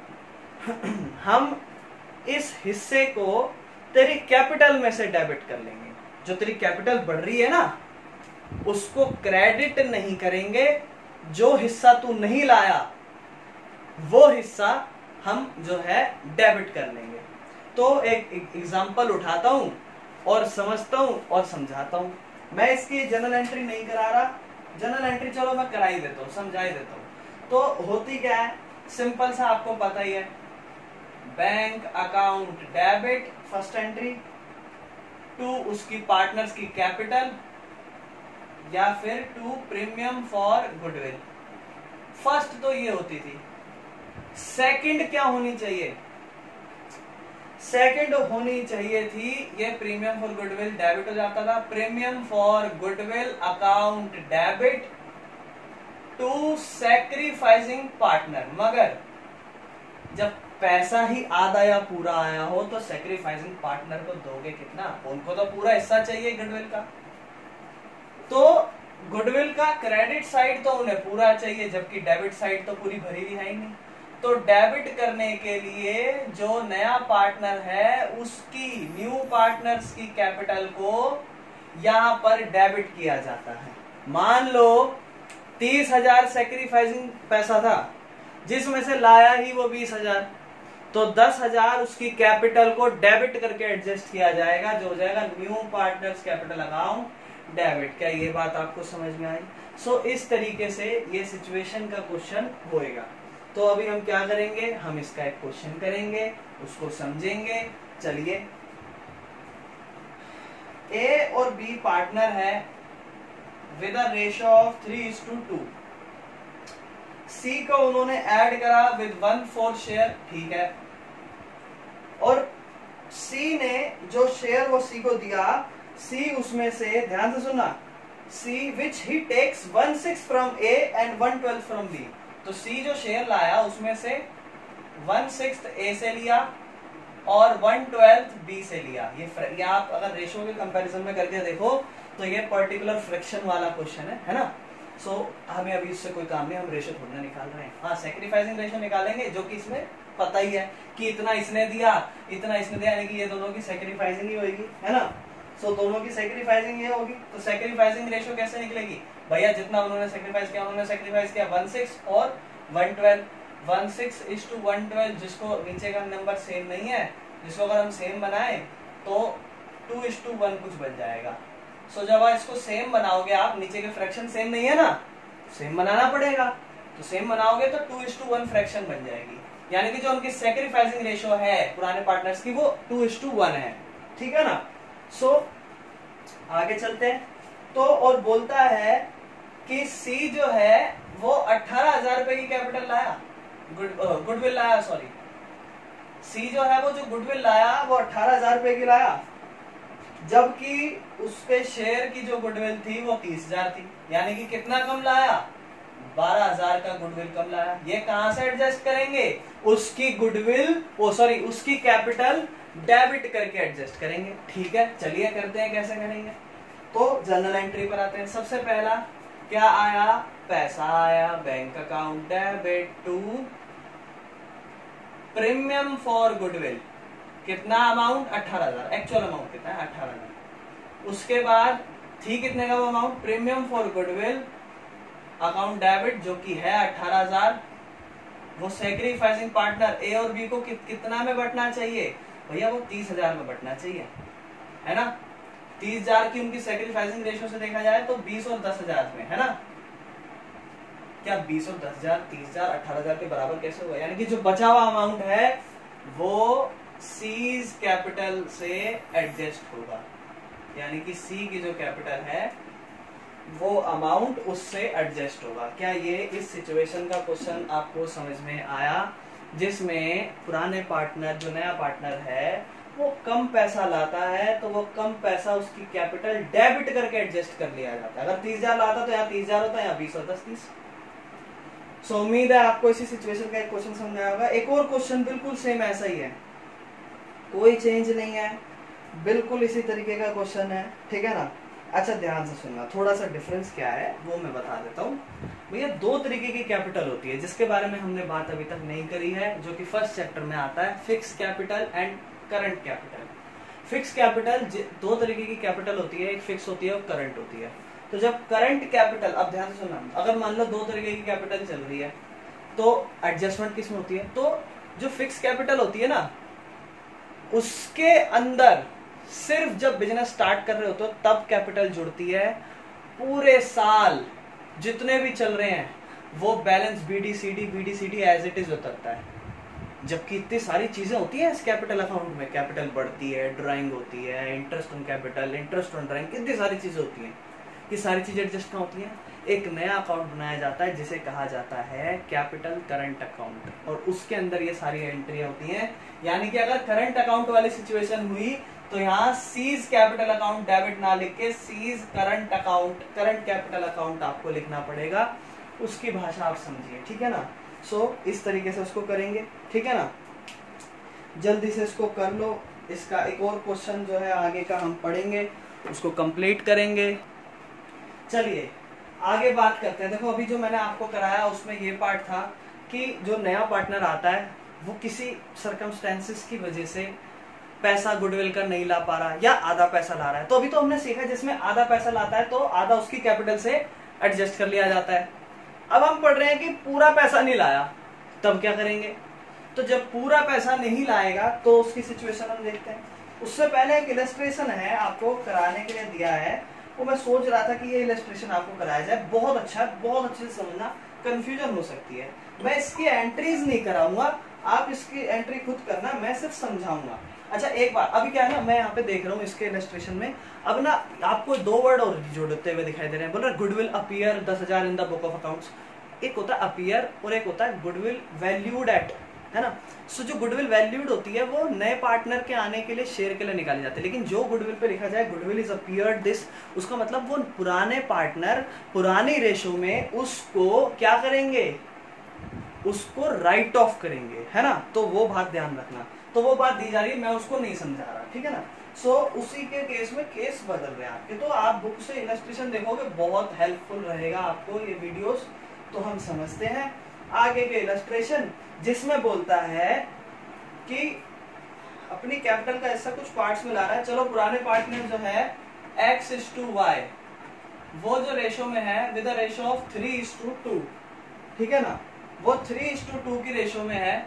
हम इस हिस्से को तेरी कैपिटल में से डेबिट कर लेंगे। जो तेरी कैपिटल बढ़ रही है ना उसको क्रेडिट नहीं करेंगे, जो हिस्सा तू नहीं लाया वो हिस्सा हम जो है डेबिट कर लेंगे। तो एक एग्जांपल उठाता हूं और समझता हूं और समझाता हूं। मैं इसकी जनरल एंट्री नहीं करा रहा, जनरल एंट्री चलो मैं करा ही देता हूं, समझा ही देता हूं। तो होती क्या है, सिंपल सा आपको पता ही है, bank account debit first entry to उसकी पार्टनर्स की कैपिटल या फिर to premium for goodwill. First तो ये होती थी। सेकंड क्या होनी चाहिए, सेकंड होनी चाहिए थी ये प्रीमियम फॉर गुडविल डेबिट हो जाता था, premium for goodwill account debit to sacrificing partner. मगर जब पैसा ही आधा या पूरा आया हो तो सैक्रिफाइसिंग पार्टनर को दोगे कितना, उनको तो पूरा हिस्सा चाहिए गुडविल का। तो गुडविल का क्रेडिट साइड तो उन्हें पूरा चाहिए, जबकि डेबिट साइड तो पूरी भरी हुई है ही नहीं। तो डेबिट करने के लिए जो नया पार्टनर है उसकी, न्यू पार्टनर्स की कैपिटल को यहां पर डेबिट किया जाता है। मान लो 30,000 सैक्रिफाइसिंग पैसा था, जिसमें से लाया ही वो 20,000, तो 10,000 उसकी कैपिटल को डेबिट करके एडजस्ट किया जाएगा, जो हो जाएगा new partners capital account debit. क्या ये बात आपको समझ में आई? सो इस तरीके से ये सिचुएशन का क्वेश्चन होएगा। तो अभी हम क्या करेंगे, हम इसका एक क्वेश्चन करेंगे, उसको समझेंगे। चलिए, ए और बी पार्टनर है with a ratio of 3:2। C को उन्होंने ऐड करा विद 1/4 शेयर, ठीक है। और सी ने जो शेयर वो सी को दिया, सी उसमें से, ध्यान से सुनना, C which he takes 1/6 from A and 1/12 from B. तो सी जो शेयर लाया उसमें से 1/6 ए से लिया और 1/12 बी से लिया। ये आप अगर रेशो के कंपैरिजन में करके देखो तो ये पर्टिकुलर फ्रैक्शन वाला क्वेश्चन है ना। सो हमें अभी इससे कोई काम नहीं, हम रेशो थोड़ा निकाल रहे हैं। हाँ, सैक्रिफाइसिंग रेशो निकालेंगे, जो कि इसमें पता ही है कि इतना इसने दिया, इतना इसने दिया, यानी कि ये दोनों की सैक्रिफाइसिंग ही होगी, है ना। सो दोनों की सैक्रिफाइसिंग ये होगी। तो सैक्रिफाइसिंग रेशो कैसे निकलेगी भैया, जितना उन्होंने सैक्रिफाइस किया, उन्होंने सैक्रिफाइस किया 1/6 और 1/12, 1/6:1/12। जिसको नीचे का नंबर सेम नहीं है, जिसको अगर हम सेम बनाए तो 2:1 कुछ बन जाएगा। सो जब आप इसको सेम बनाओगे, आप नीचे के फ्रैक्शन सेम नहीं है ना, सेम बनाना पड़ेगा। तो सेम बनाओगे तो 2:1 फ्रैक्शन बन जाएगी, यानी कि जो उनकी सैक्रिफाइसिंग रेशो है पुराने पार्टनर्स की वो 2:1 है, ठीक है ना। सो आगे चलते हैं। तो और बोलता है कि सी जो है वो 18,000 रुपए की कैपिटल लाया, गुडविल लाया, सॉरी, सी जो है वो जो गुडविल लाया वो 18,000 रुपए की लाया, जबकि उसके शेयर की जो गुडविल थी वो 30,000 थी, यानी कि कितना कम लाया, 12,000 का गुडविल कम लाया। ये कहां से एडजस्ट करेंगे, उसकी गुडविल, सॉरी उसकी कैपिटल डेबिट करके एडजस्ट करेंगे, ठीक है। चलिए करते हैं, कैसे करेंगे। तो जनरल एंट्री पर आते हैं। सबसे पहला क्या आया, पैसा आया, bank account debit to premium for goodwill, कितना अमाउंट, 18,000, एक्चुअल अमाउंट कितना है 18,000। उसके बाद थी कितने का वो amount, premium for goodwill account debit जो कि है 18,000। वो सैक्रिफाइसिंग पार्टनर ए और बी को कितना में बंटना चाहिए भैया, वो 30,000 में बंटना चाहिए, है ना। 30,000 की उनकी सैक्रिफाइसिंग रेशियो से देखा जाए तो 20 और 10,000 में, है ना। क्या 20 और 10,000 30,000 18,000 के बराबर कैसे हुआ, यानी कि जो बचा हुआ अमाउंट है वो सीज कैपिटल से एडजस्ट होगा, यानी कि सी की जो कैपिटल है वो अमाउंट उससे एडजस्ट होगा। क्या ये इस सिचुएशन का क्वेश्चन आपको समझ में आया, जिसमें पुराने पार्टनर, जो नया पार्टनर है वो कम पैसा लाता है तो वो कम पैसा उसकी कैपिटल डेबिट करके एडजस्ट कर लिया जाता है। अगर 30,000 लाता तो यहाँ 30,000 होता है, यहाँ 20 और 10 30। सो उम्मीद है आपको इसी सिचुएशन का एक क्वेश्चन समझ आया होगा। एक और क्वेश्चन बिल्कुल सेम ऐसा ही है, कोई चेंज नहीं है, बिल्कुल इसी तरीके का क्वेश्चन है, ठीक है ना। अच्छा ध्यान से सुनना, थोड़ा सा डिफरेंस क्या है वो मैं बता देता हूँ भैया। दो तरीके की कैपिटल होती है जिसके बारे में हमने बात अभी तक नहीं करी है, जो कि फर्स्ट चैप्टर में आता है, fix capital and current capital. Fix capital दो तरीके की कैपिटल होती है, एक फिक्स होती है और करंट होती है। तो जब करंट कैपिटल, अब ध्यान से सुनना, अगर मान लो दो तरीके की कैपिटल चल रही है तो एडजस्टमेंट किसमें होती है, तो जो फिक्स कैपिटल होती है ना उसके अंदर सिर्फ जब बिजनेस स्टार्ट कर रहे हो तो तब कैपिटल जुड़ती है। पूरे साल जितने भी चल रहे हैं वो बैलेंस बीडीसीडी एज इट इज उतरता है। जबकि इतनी सारी चीजें होती हैं इस कैपिटल अकाउंट में, कैपिटल बढ़ती है, ड्राइंग होती है, interest on capital, interest on drawing, कितनी सारी चीजें होती हैं। ये सारी चीजें एडजस्ट कहाँ होती हैं, एक नया अकाउंट बनाया जाता है जिसे कहा जाता है कैपिटल करंट अकाउंट, और उसके अंदर ये सारी एंट्रियां होती हैं। यानी कि अगर करंट अकाउंट वाली सिचुएशन हुई तो यहाँ सीज कैपिटल अकाउंट डेबिट ना लिख के C's current account, current capital account आपको लिखना पड़ेगा। उसकी भाषा आप समझिए, ठीक है ना। सो इस तरीके से उसको करेंगे, ठीक है ना। जल्दी से इसको कर लो। इसका एक और क्वेश्चन जो है आगे का हम पढ़ेंगे, उसको कंप्लीट करेंगे। चलिए आगे बात करते हैं। देखो अभी जो मैंने आपको कराया उसमें ये पार्ट था कि जो नया पार्टनर आता है वो किसी सर्कमस्टेंसेस की वजह से पैसा गुडविल का नहीं ला पा रहा या आधा पैसा ला रहा है। तो अभी तो हमने सीखा जिसमें आधा पैसा लाता है तो आधा उसकी कैपिटल से एडजस्ट कर लिया जाता है। अब हम पढ़ रहे हैं कि पूरा पैसा नहीं लाया, तब क्या करेंगे। तो जब पूरा पैसा नहीं लाएगा तो उसकी सिचुएशन हम देखते हैं। उससे पहले एक इलस्ट्रेशन है आपको कराने के लिए दिया है, वो मैं सोच रहा था कि ये इलस्ट्रेशन आपको कराया जाए। बहुत अच्छा, बहुत अच्छे से समझना, कंफ्यूजन हो सकती है। मैं इसकी एंट्रीज नहीं कराऊंगा, आप इसकी एंट्री खुद करना, मैं सिर्फ समझाऊंगा। अच्छा एक बार, अभी क्या है ना, मैं यहाँ पे देख रहा हूँ इसके इलस्ट्रेशन में, अब ना आपको दो वर्ड और जोड़ते हुए दिखाई दे रहे हैं। बोल रहे goodwill appear 10,000 in the book of accounts. एक होता है अपीयर और एक होता है गुडविल वैल्यूड एट, है ना। सो जो गुडविल वैल्यूड होती है वो नए पार्टनर के आने के लिए शेयर के लिए निकाली जाती है। लेकिन जो गुडविल पे लिखा जाए गुडविल इज अपीयर्ड दिस, उसका मतलब वो पुराने पार्टनर पुरानी रेशो में उसको क्या करेंगे, उसको राइट ऑफ करेंगे, है ना। तो वो बात ध्यान रखना। तो वो बात दी जा रही है, मैं उसको नहीं समझा रहा, ठीक है ना। सो उसी के केस में केस बदल रहे हैं आपके। तो आप बुक से इलस्ट्रेशन देखोगे, बहुत हेल्पफुल रहेगा आपको ये वीडियोस। तो हम समझते हैं आगे के इलस्ट्रेशन, जिसमें बोलता है कि अपनी कैपिटल का ऐसा कुछ पार्ट्स में ला रहा है। चलो पुराने पार्टनर जो है x:y, वो जो रेशो में है विद रेशो ऑफ 3:2, ठीक है ना, वो 3:2 की रेशो में है।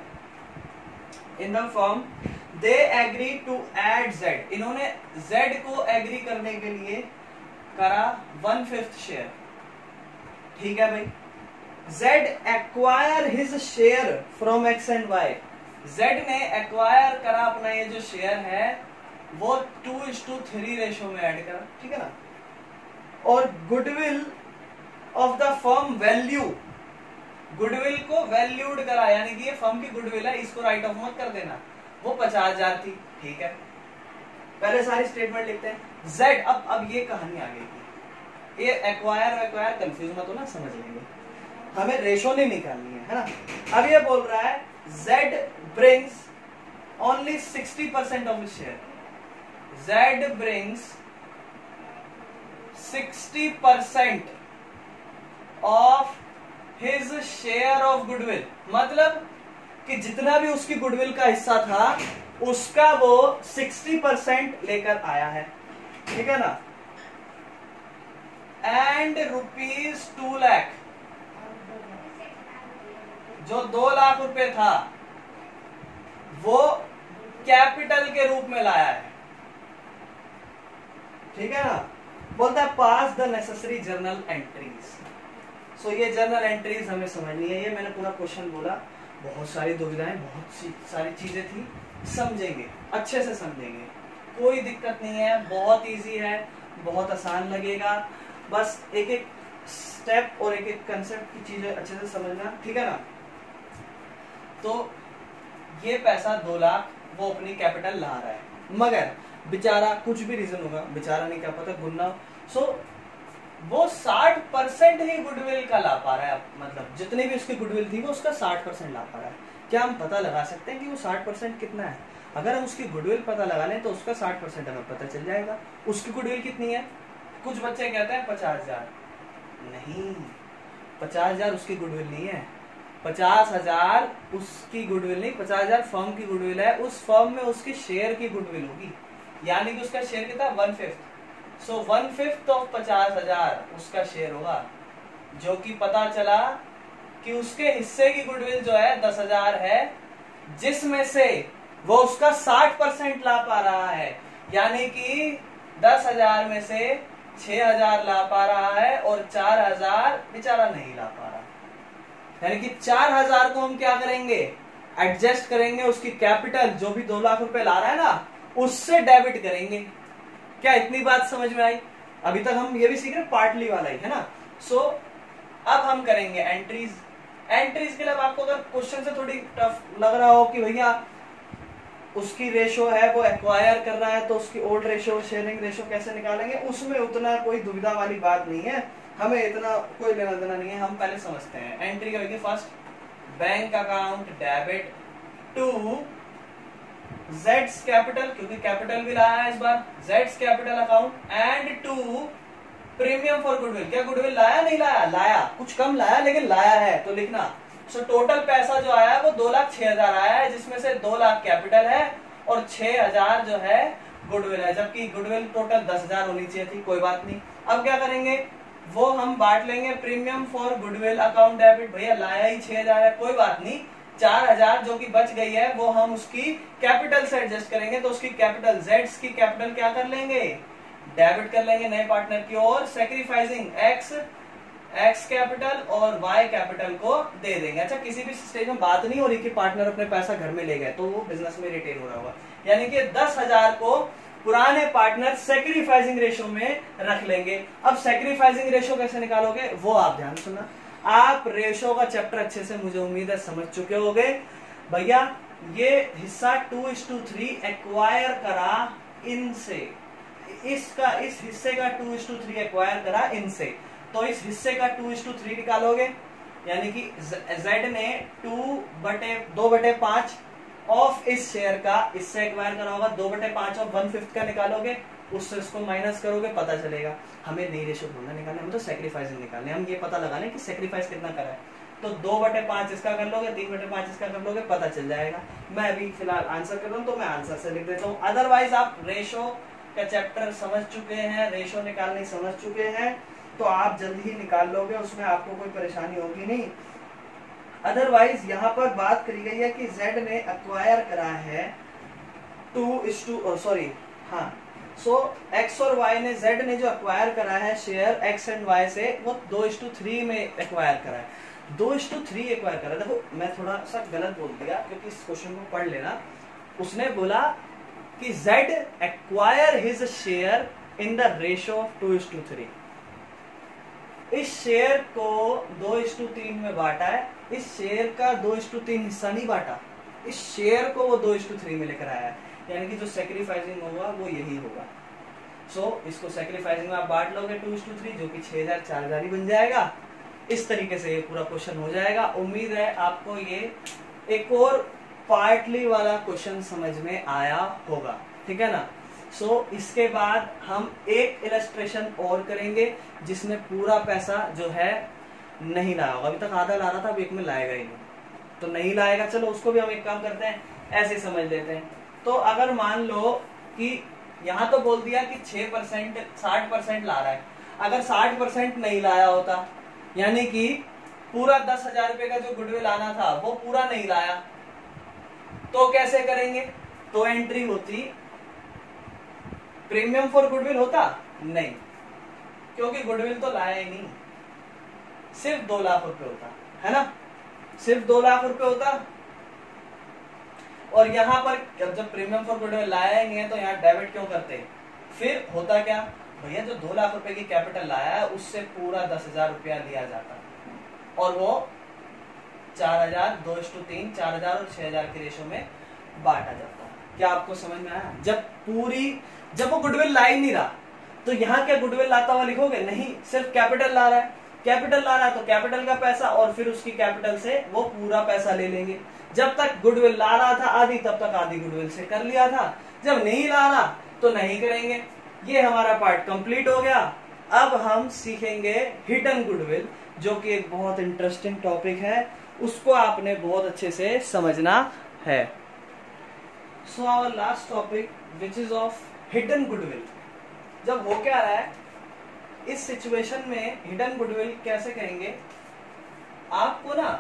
In the form they agree to add z, इन्होंने z को एग्री करने के लिए करा 1/5 शेयर, ठीक है भाई। z acquire his share from x and y, z ने एक्वायर करा अपना ये जो शेयर है वो 2:3 रेशो में ऐड करा, ठीक है ना। और goodwill of the firm value, goodwill को वैल्यूड करा, यानी कि ये फर्म की गुडविल है, इसको राइट ऑफ मत कर देना, वो 50,000 थी, ठीक है। पहले सारी स्टेटमेंट लिखते हैं। z, अब ये कहानी आ गई, ये एक्वायर कंफ्यूज मत हो ना, समझ लेंगे, हमें रेशो नहीं निकालनी है ना। अब ये बोल रहा है z brings only 60% of his share, z brings 60% of his share of goodwill, मतलब कि जितना भी उसकी गुडविल का हिस्सा था उसका वो 60% लेकर आया है, ठीक है ना। एंड ₹2 लाख, जो 2 लाख रुपए था वो कैपिटल के रूप में लाया है, ठीक है ना। बोलता है pass the necessary journal entries. So ये जर्नल एंट्रीज हमें समझनी है। ये मैंने पूरा क्वेश्चन बोला, बहुत सारी दुविधाएं, बहुत सी सारी चीजें थी, समझेंगे, अच्छे से समझेंगे, कोई दिक्कत नहीं है, बहुत इजी है, बहुत आसान लगेगा। बस एक एक स्टेप और एक एक कंसेप्ट की चीजें अच्छे से समझना, ठीक है ना। तो ये पैसा 2 लाख वो अपनी कैपिटल ला रहा है, मगर बेचारा, कुछ भी रीजन होगा, बेचारा नहीं क्या पता गुन्ना, सो वो 60% ही गुडविल का ला पा रहा है, मतलब जितनी भी उसकी गुडविल थी वो उसका 60% ला पा रहा है। क्या हम पता लगा सकते हैं कि वो 60% कितना है? अगर हम उसकी गुडविल पता लगा लें तो उसका 60% हमें पता चल जाएगा। उसकी गुडविल कितनी है? कुछ बच्चे कहते हैं 50,000, नहीं 50,000 उसकी गुडविल नहीं है, 50,000 उसकी गुडविल नहीं, 50,000 फर्म की गुडविल है। उस फर्म में उसके शेयर की गुडविल होगी, यानी कि उसका शेयर कितना, 1/5। सो 1/5 ऑफ 50,000 उसका शेयर होगा, जो कि पता चला कि उसके हिस्से की गुडविल जो है 10,000 है, जिसमें से वो उसका 60% ला पा रहा है, यानी कि 10,000 में से 6,000 ला पा रहा है और 4,000 बेचारा नहीं ला पा रहा। यानी कि 4,000 को हम क्या करेंगे, एडजस्ट करेंगे, उसकी कैपिटल जो भी 2 लाख रुपए ला रहा है ना, उससे डेबिट करेंगे। क्या इतनी बात समझ में आई? अभी तक हम ये भी सीख रहे पार्टली वाला ही है ना। सो अब हम करेंगे एंट्रीज। एंट्रीज के लिए आपको अगर क्वेश्चन से थोड़ी टफ लग रहा हो कि भैया उसकी रेशो है वो एक्वायर कर रहा है तो उसकी ओल्ड रेशो शेयरिंग रेशो कैसे निकालेंगे, उसमें उतना कोई दुविधा वाली बात नहीं है, हमें इतना कोई लेना देना नहीं है। हम पहले समझते हैं एंट्री क्या होगी। First bank account debit to जेड्स कैपिटल, क्योंकि कैपिटल भी लाया है इस बार, जेड्स capital account and to premium for goodwill. क्या गुडविल लाया नहीं लाया? लाया, कुछ कम लाया लेकिन लाया है, तो लिखना। सो टोटल पैसा जो आया है वो 2,06,000 आया है, जिसमें से 2 लाख कैपिटल है और 6,000 जो है गुडविल है, जबकि गुडविल टोटल 10,000 होनी चाहिए थी, कोई बात नहीं। अब क्या करेंगे, वो हम बांट लेंगे premium for goodwill account debit. भैया लाया ही 6,000 है, कोई बात नहीं, 4,000 जो कि बच गई है वो हम उसकी कैपिटल से एडजस्ट करेंगे, तो उसकी कैपिटल जेड्स की कैपिटल क्या कर लेंगे, डेबिट कर लेंगे नए पार्टनर की ओर, सेक्रीफाइसिंग एक्स कैपिटल और वाई कैपिटल को दे देंगे। अच्छा, किसी भी स्टेज में बात नहीं हो रही कि पार्टनर अपने पैसा घर में ले गए, तो वो बिजनेस में रिटेन हो रहा होगा, यानी कि 10,000 को पुराने पार्टनर सेक्रीफाइसिंग रेशो में रख लेंगे। अब सेक्रीफाइसिंग रेशो कैसे निकालोगे वो आप ध्यान सुना। आप रेशो का चैप्टर अच्छे से मुझे उम्मीद है समझ चुके होंगे। भैया ये हिस्सा 2:3 एक्वायर करा इनसे, इसका इस हिस्से का 2:3 एक्वायर करा इनसे, तो इस हिस्से का 2:3 निकालोगे, यानी कि Z ने 2/5 ऑफ इस शेयर का इससे एक्वायर करा होगा, 2/5 ऑफ 1/5 का निकालोगे, उससे इसको माइनस करोगे, पता चलेगा। हमें नई रेशो ढूंढना निकालना, हम तो सेक्रीफाइसिंग निकालने, हम ये पता लगा लें कि सेक्रीफाइस कितना करा है, तो 2/5 इसका कर लोगे, 3/5 इसका कर लोगे, पता चल जाएगा। मैं अभी फिलहाल आंसर कर रहा हूँ तो मैं आंसर से लिख देता हूँ। अदरवाइज आप रेशो का चैप्टर समझ चुके हैं, रेशो निकालनी समझ चुके हैं, तो आप जल्दी ही निकाल लोगे, उसमें आपको कोई परेशानी होगी नहीं। अदरवाइज यहाँ पर बात करी गई है कि Z ने एक्वायर करा है 2:, सॉरी हाँ, सो X और Y ने, Z ने जो एक्वायर करा है शेयर X एंड Y से, वो 2:3 में एक्वायर करा है, 2:3 एक्वायर करा। देखो मैं थोड़ा सा गलत बोल दिया, क्योंकि इस क्वेश्चन को पढ़ लेना। उसने बोला कि Z acquire his share in the ratio of 2:3। इस शेयर को 2:3 में बांटा है, इस शेयर का 2:3 हिस्सा नहीं बांटा, इस शेयर को वो 2:3 में लेकर आया है, यानी कि जो सेक्रीफाइसिंग होगा वो यही होगा। सो इसको सेक्रीफाइसिंग में आप बांट लोगे 2:3, जो कि 6,000 4,000 ही बन जाएगा। इस तरीके से ये पूरा क्वेश्चन हो जाएगा। उम्मीद है आपको ये एक और पार्टली वाला क्वेश्चन समझ में आया होगा, ठीक है ना। सो इसके बाद हम एक इलस्ट्रेशन और करेंगे जिसमें पूरा पैसा जो है नहीं लाया होगा। अभी तक आधा ला रहा था, अब एक में लाएगा ही नहीं, तो नहीं लाएगा। चलो उसको भी हम एक काम करते हैं, ऐसे समझ लेते हैं। तो अगर मान लो कि यहाँ तो बोल दिया कि 6% 60% ला रहा है, अगर 60% नहीं लाया होता, यानी कि पूरा 10,000 रुपए का जो गुडविल आना था वो पूरा नहीं लाया, तो कैसे करेंगे? तो एंट्री होती प्रीमियम फॉर गुडविल होता नहीं, क्योंकि गुडविल तो लाया ही नहीं, सिर्फ 2 लाख रुपए होता है ना, सिर्फ 2 लाख रुपए होता। और यहाँ पर जब प्रीमियम फॉर गुडविल लाया ही नहीं है तो यहाँ डेबिट क्यों करते? फिर होता क्या भैया, जो 2 लाख रुपए की कैपिटल लाया है उससे पूरा 10,000 रुपया लिया जाता और वो 4,000 2:3 4,000 और 6,000 की रेशो में बांटा जाता है। क्या आपको समझ में आया? जब वो गुडविल ला ही नहीं रहा तो यहाँ क्या गुडविल लाता हुआ लिखोगे? नहीं, सिर्फ कैपिटल ला रहा है। कैपिटल ला रहा है तो कैपिटल का पैसा और फिर उसकी कैपिटल से वो पूरा पैसा ले लेंगे। जब तक गुडविल ला रहा था आधी, तब तक आधी गुडविल से कर लिया था। जब नहीं ला रहा तो नहीं करेंगे। ये हमारा पार्ट कंप्लीट हो गया। अब हम सीखेंगे हिडन गुडविल, जो कि एक बहुत इंटरेस्टिंग टॉपिक है, उसको आपने बहुत अच्छे से समझना है। So our last topic which is of hidden goodwill. जब हो क्या रहा है इस सिचुएशन में, हिडन गुडविल कैसे कहेंगे? आपको ना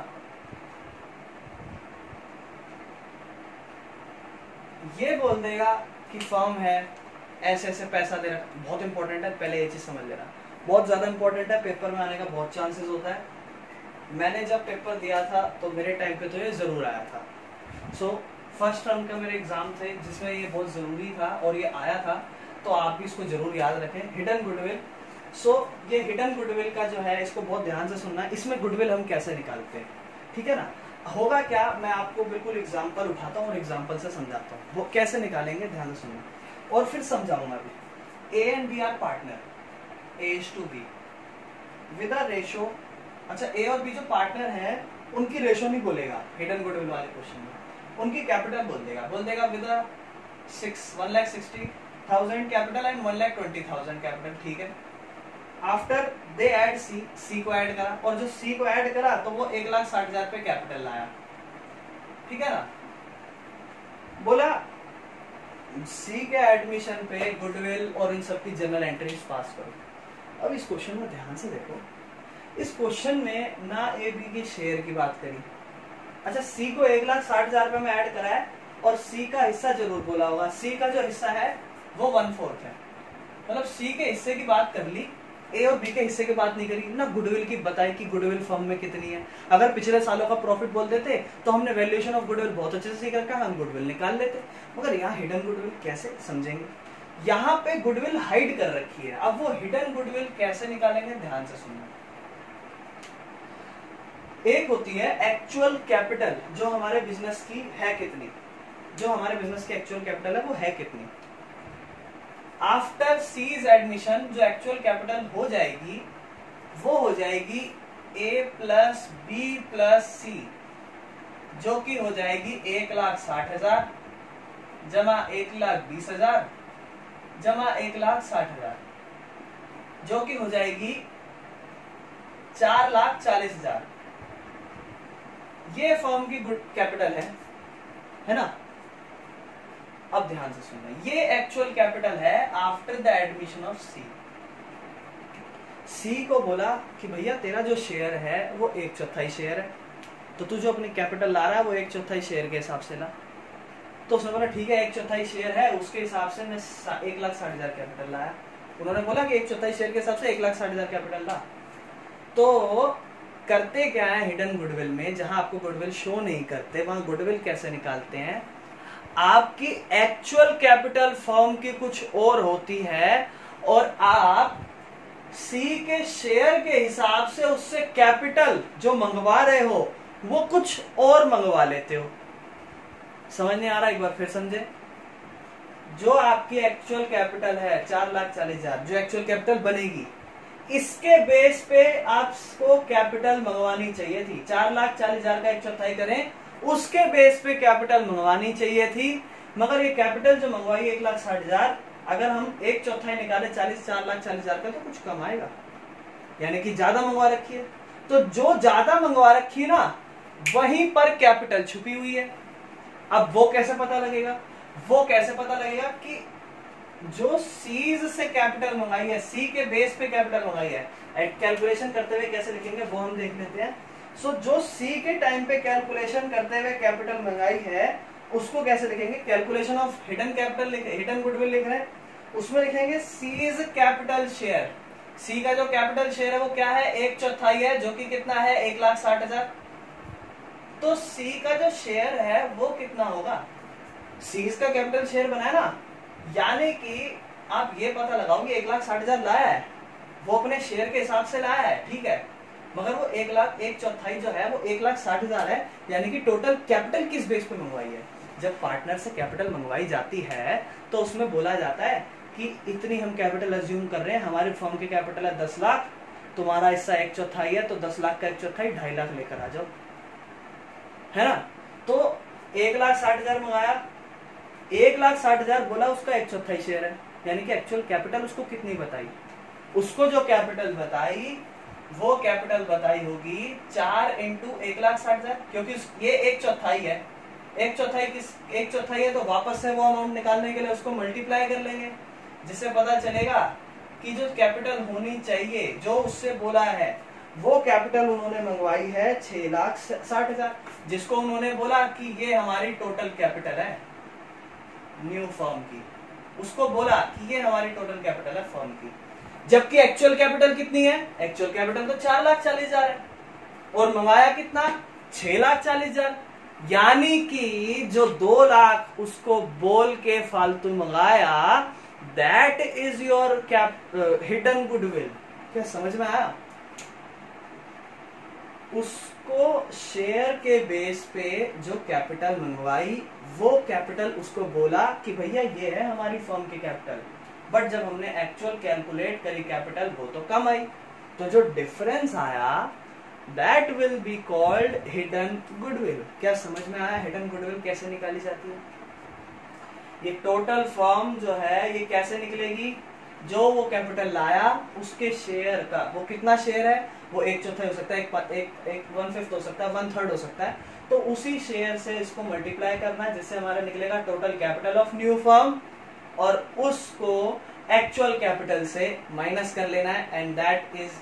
ये बोल देगा कि फर्म है, ऐसे ऐसे पैसा दे रहा। बहुत इंपॉर्टेंट है, पहले ये चीज समझ लेना, बहुत ज्यादा इंपॉर्टेंट है, पेपर में आने का बहुत चांसेस होता है। मैंने जब पेपर दिया था तो मेरे टाइम पे तो ये जरूर आया था। सो फर्स्ट टर्म का मेरे एग्जाम थे जिसमें ये बहुत जरूरी था और ये आया था, तो आप भी इसको जरूर याद रखें, हिडन गुडविल। सो ये हिडन गुडविल का जो है, इसको बहुत ध्यान से सुनना है। इसमें गुडविल हम कैसे निकालते हैं, ठीक है ना? होगा क्या, मैं आपको बिल्कुल एग्जाम्पल उठाता हूँ और एग्जाम्पल से समझाता हूँ वो कैसे निकालेंगे, ध्यान से सुनना, और फिर समझाऊंगा भी। A and B are partner, A:B with a ratio. अच्छा, ए और बी जो पार्टनर है उनकी रेशो नहीं बोलेगा हिडन गुडविल वाले क्वेश्चन में, उनकी कैपिटल बोल देगा with a 1,60,000 capital and 1,20,000 capital, ठीक है। आफ्टर दे ऐड सी को ऐड करा, और जो सी को ऐड करा तो वो 1,60,000 पे कैपिटल लाया, ठीक है ना। बोला सी के एडमिशन पे गुडविल और इन सबकी जनरल एंट्रीज पास करो। अब इस क्वेश्चन में ध्यान से देखो, इस क्वेश्चन में ना ए बी के शेयर की बात करी। अच्छा, सी को 1,60,000 रुपए में ऐड करा है और सी का हिस्सा जरूर बोला होगा। सी का जो हिस्सा है वो 1/4 है, मतलब सी के हिस्से की बात कर ली, ए और बी के हिस्से की बात नहीं करी ना। गुडविल की बताई कि गुडविल फर्म में कितनी है। अगर पिछले सालों का प्रॉफिट बोल देते तो हमने वैल्यूएशन ऑफ गुडविल बहुत अच्छे से सीख रखा, हम गुडविल निकाल लेते। मगर यहाँ हिडन गुडविल कैसे समझेंगे? यहाँ पे गुडविल हाइड कर रखी है। अब वो हिडन गुडविल कैसे निकालेंगे, ध्यान से सुनना। एक होती है एक्चुअल कैपिटल, जो हमारे बिजनेस की है कितनी, जो हमारे बिजनेस की एक्चुअल कैपिटल है वो है कितनी। आफ्टर सीज एडमिशन जो एक्चुअल कैपिटल हो जाएगी वो हो जाएगी A plus B plus C, जो कि हो जाएगी 1,60,000 जमा 1,20,000 जमा 1,60,000, जो कि हो जाएगी 4,40,000। ये फर्म की गुड कैपिटल है ना। अब ध्यान से सुनना, ये एक्चुअल कैपिटल है after the admission of C. C को बोला कि भैया तेरा जो शेयर है वो 1/4 शेयर है, तो तू जो अपनी कैपिटल ला रहा है वो 1/4 शेयर के हिसाब से ला। तो उसने बोला ठीक है 1/4 शेयर है, उसके हिसाब से मैं 1,60,000 कैपिटल लाया। उन्होंने बोला कि 1/4 शेयर के हिसाब से 1,60,000 कैपिटल ला। तो करते क्या है हिडन गुडविल में, जहां आपको गुडविल शो नहीं करते वहां गुडविल कैसे निकालते हैं? आपकी एक्चुअल कैपिटल फर्म की कुछ और होती है और आप सी के शेयर के हिसाब से उससे कैपिटल जो मंगवा रहे हो वो कुछ और मंगवा लेते हो। समझ नहीं आ रहा? एक बार फिर समझे। जो आपकी एक्चुअल कैपिटल है 4,40,000, जो एक्चुअल कैपिटल बनेगी, इसके बेस पे आपको कैपिटल मंगवानी चाहिए थी। 4,40,000 का 1/4 करें, उसके बेस पे कैपिटल मंगवानी चाहिए थी। मगर ये कैपिटल जो मंगवाई 1,60,000, अगर हम 1/4 निकाले 4,40,000 का तो कुछ कम आएगा, यानी कि ज्यादा मंगवा रखी है। तो जो ज्यादा मंगवा रखी है ना वहीं पर कैपिटल छुपी हुई है। अब वो कैसे पता लगेगा? वो कैसे पता लगेगा कि जो सीज से कैपिटल मंगाई है, सी के बेस पे कैपिटल मंगाई है, कैलकुलेशन करते हुए कैसे लिखेंगे वो हम देख लेते हैं। सो जो सी के टाइम पे कैलकुलेशन करते हुए कैपिटल मंगाई है उसको कैसे लिखेंगे? Calculation of hidden capital, hidden goodwill लिख रहे हैं, उसमें लिखेंगे सीज कैपिटल शेयर। सी का जो कैपिटल शेयर है वो क्या है? 1/4 है, जो कि कितना है? 1,60,000। तो सी का जो शेयर है वो कितना होगा? सीज का कैपिटल शेयर बनाया ना, यानी कि आप ये पता लगाओ कि 1,60,000 लाया है, वो अपने शेयर के हिसाब से लाया है, ठीक है, मगर वो 1,04,000 जो है वो 1,60,000 है, यानी कि टोटल कैपिटल किस बेस पे मंगवाई है? जब पार्टनर से कैपिटल मंगवाई जाती है तो उसमें बोला जाता है कि इतनी हम कैपिटल अज्यूम कर रहे हैं, हमारी फर्म की कैपिटल है 10 लाख, तुम्हारा हिस्सा 1/4 है, तो 10 लाख का 1/4 2.5 लाख लेकर आ जाओ, है ना। तो 1,60,000 मंगाया, 1,60,000 बोला उसका 1/4 शेयर है, यानी कि एक्चुअल कैपिटल उसको कितनी बताई, उसको जो कैपिटल बताई वो कैपिटल बताई होगी 4 × 1,60,000, क्योंकि ये 1/4 है, 1/4 है, तो वापस से वो अमाउंट निकालने के लिए उसको मल्टीप्लाई कर लेंगे, जिससे पता चलेगा कि जो कैपिटल होनी चाहिए जो उससे बोला है वो कैपिटल उन्होंने मंगवाई है 6,60,000, जिसको उन्होंने बोला कि ये हमारी टोटल कैपिटल है न्यू फर्म की, उसको बोला कि ये हमारी टोटल कैपिटल है फर्म की, जबकि एक्चुअल कैपिटल कितनी है, एक्चुअल कैपिटल तो 4,40,000 है और मंगाया कितना 6,40,000, यानी कि जो 2 लाख उसको बोल के फालतू मंगाया that is your hidden goodwill. क्या समझ में आया? उसको शेयर के बेस पे जो कैपिटल मंगवाई वो कैपिटल उसको बोला कि भैया ये है हमारी फर्म की कैपिटल, बट जब हमने एक्चुअल कैलकुलेट करी कैपिटल वो तो कम आई, तो जो डिफरेंस आया that will be called hidden goodwill. क्या समझ में आया हिडन गुडविल कैसे निकाली जाती है? ये टोटल फर्म जो है ये कैसे निकलेगी, जो वो कैपिटल लाया उसके शेयर का, वो कितना शेयर है, वो 1/4 हो सकता है, एक 1/5 हो सकता है, 1/3 हो सकता है, तो उसी शेयर से इसको मल्टीप्लाई करना है, जिससे हमारा निकलेगा total capital of new firm, और उसको एक्चुअल कैपिटल से माइनस कर लेना है, and that is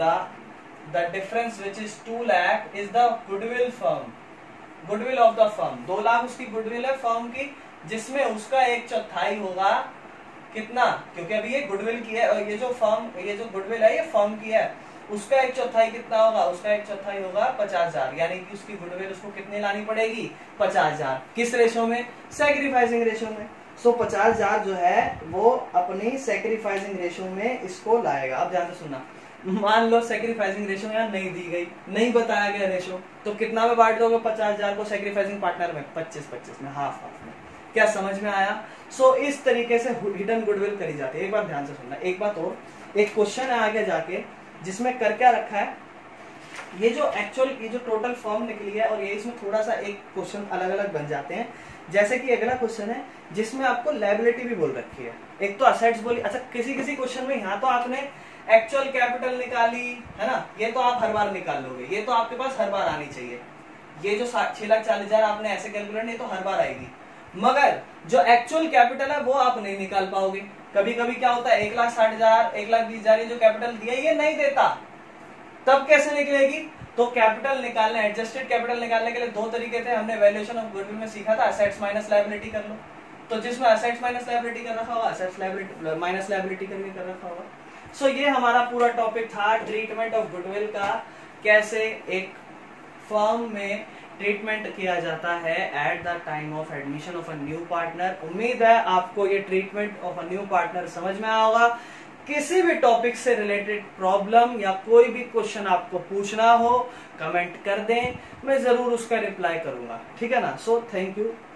the difference which is 2 lakh is the goodwill firm, goodwill of the firm. 2 lakh उसकी गुडविल है फर्म की, जिसमें उसका 1/4 होगा कितना, क्योंकि अभी ये गुडविल की है और ये जो गुडविल है ये फर्म की है, उसका 1/4 कितना होगा, उसका 1/4 होगा 50,000, यानी कि उसकी गुडविल उसको कितनी लानी पड़ेगी 50,000। किस रेशो में? सैक्रिफाइसिंग रेशो में। सो 50,000 जो है वो अपनी सैक्रिफाइसिंग रेशो में इसको लाएगा। अब ध्यान से सुनना, मान लो सैक्रिफाइसिंग रेशो यहाँ नहीं दी गई, नहीं बताया गया रेशो, तो कितना में बांट दोगे 50,000 को सैक्रिफाइसिंग पार्टनर में? 25-25 में, हाफ में। क्या समझ में आया? सो इस तरीके से हिडन गुडविल करी जाती है। एक बार ध्यान से सुनना, एक बात और, एक क्वेश्चन है आगे जाके जिसमें कर क्या रखा है, ये जो टोटल फर्म निकली है और ये इसमें थोड़ा सा एक क्वेश्चन अलग अलग बन जाते हैं। जैसे कि अगला क्वेश्चन है जिसमें आपको लायबिलिटी भी बोल रखी है, एक तो असेट्स बोली। अच्छा, किसी किसी क्वेश्चन में यहाँ तो आपने एक्चुअल कैपिटल निकाली है ना, ये तो आप हर बार निकाल लोगे, ये तो आपके पास हर बार आनी चाहिए, ये जो 6,40,000 आपने ऐसे कैलकुलेट नहीं तो हर बार आएगी, मगर जो एक्चुअल कैपिटल है वो आप नहीं निकाल पाओगे। कभी कभी क्या होता है 1,60,000 1,20,000 जो कैपिटल दिया ये नहीं देता, तब कैसे निकलेगी? तो कैपिटल निकालने, एडजस्टेड कैपिटल निकालने के लिए 2 तरीके थे, हमने वैल्यूएशन ऑफ गुडविल में सीखा था, असेट्स माइनस लायबिलिटी कर लो, तो जिसमें असेट्स माइनस लायबिलिटी कर रखा होगा असेट्स माइनस लायबिलिटी करके कर रखा होगा। सो ये हमारा पूरा टॉपिक था ट्रीटमेंट ऑफ गुडविल का, कैसे एक फर्म में ट्रीटमेंट किया जाता है at the time of admission of a new partner. उम्मीद है आपको ये treatment of a new partner समझ में आया होगा। किसी भी टॉपिक से रिलेटेड प्रॉब्लम या कोई भी क्वेश्चन आपको पूछना हो कमेंट कर दें, मैं जरूर उसका रिप्लाई करूंगा, ठीक है ना। So thank you.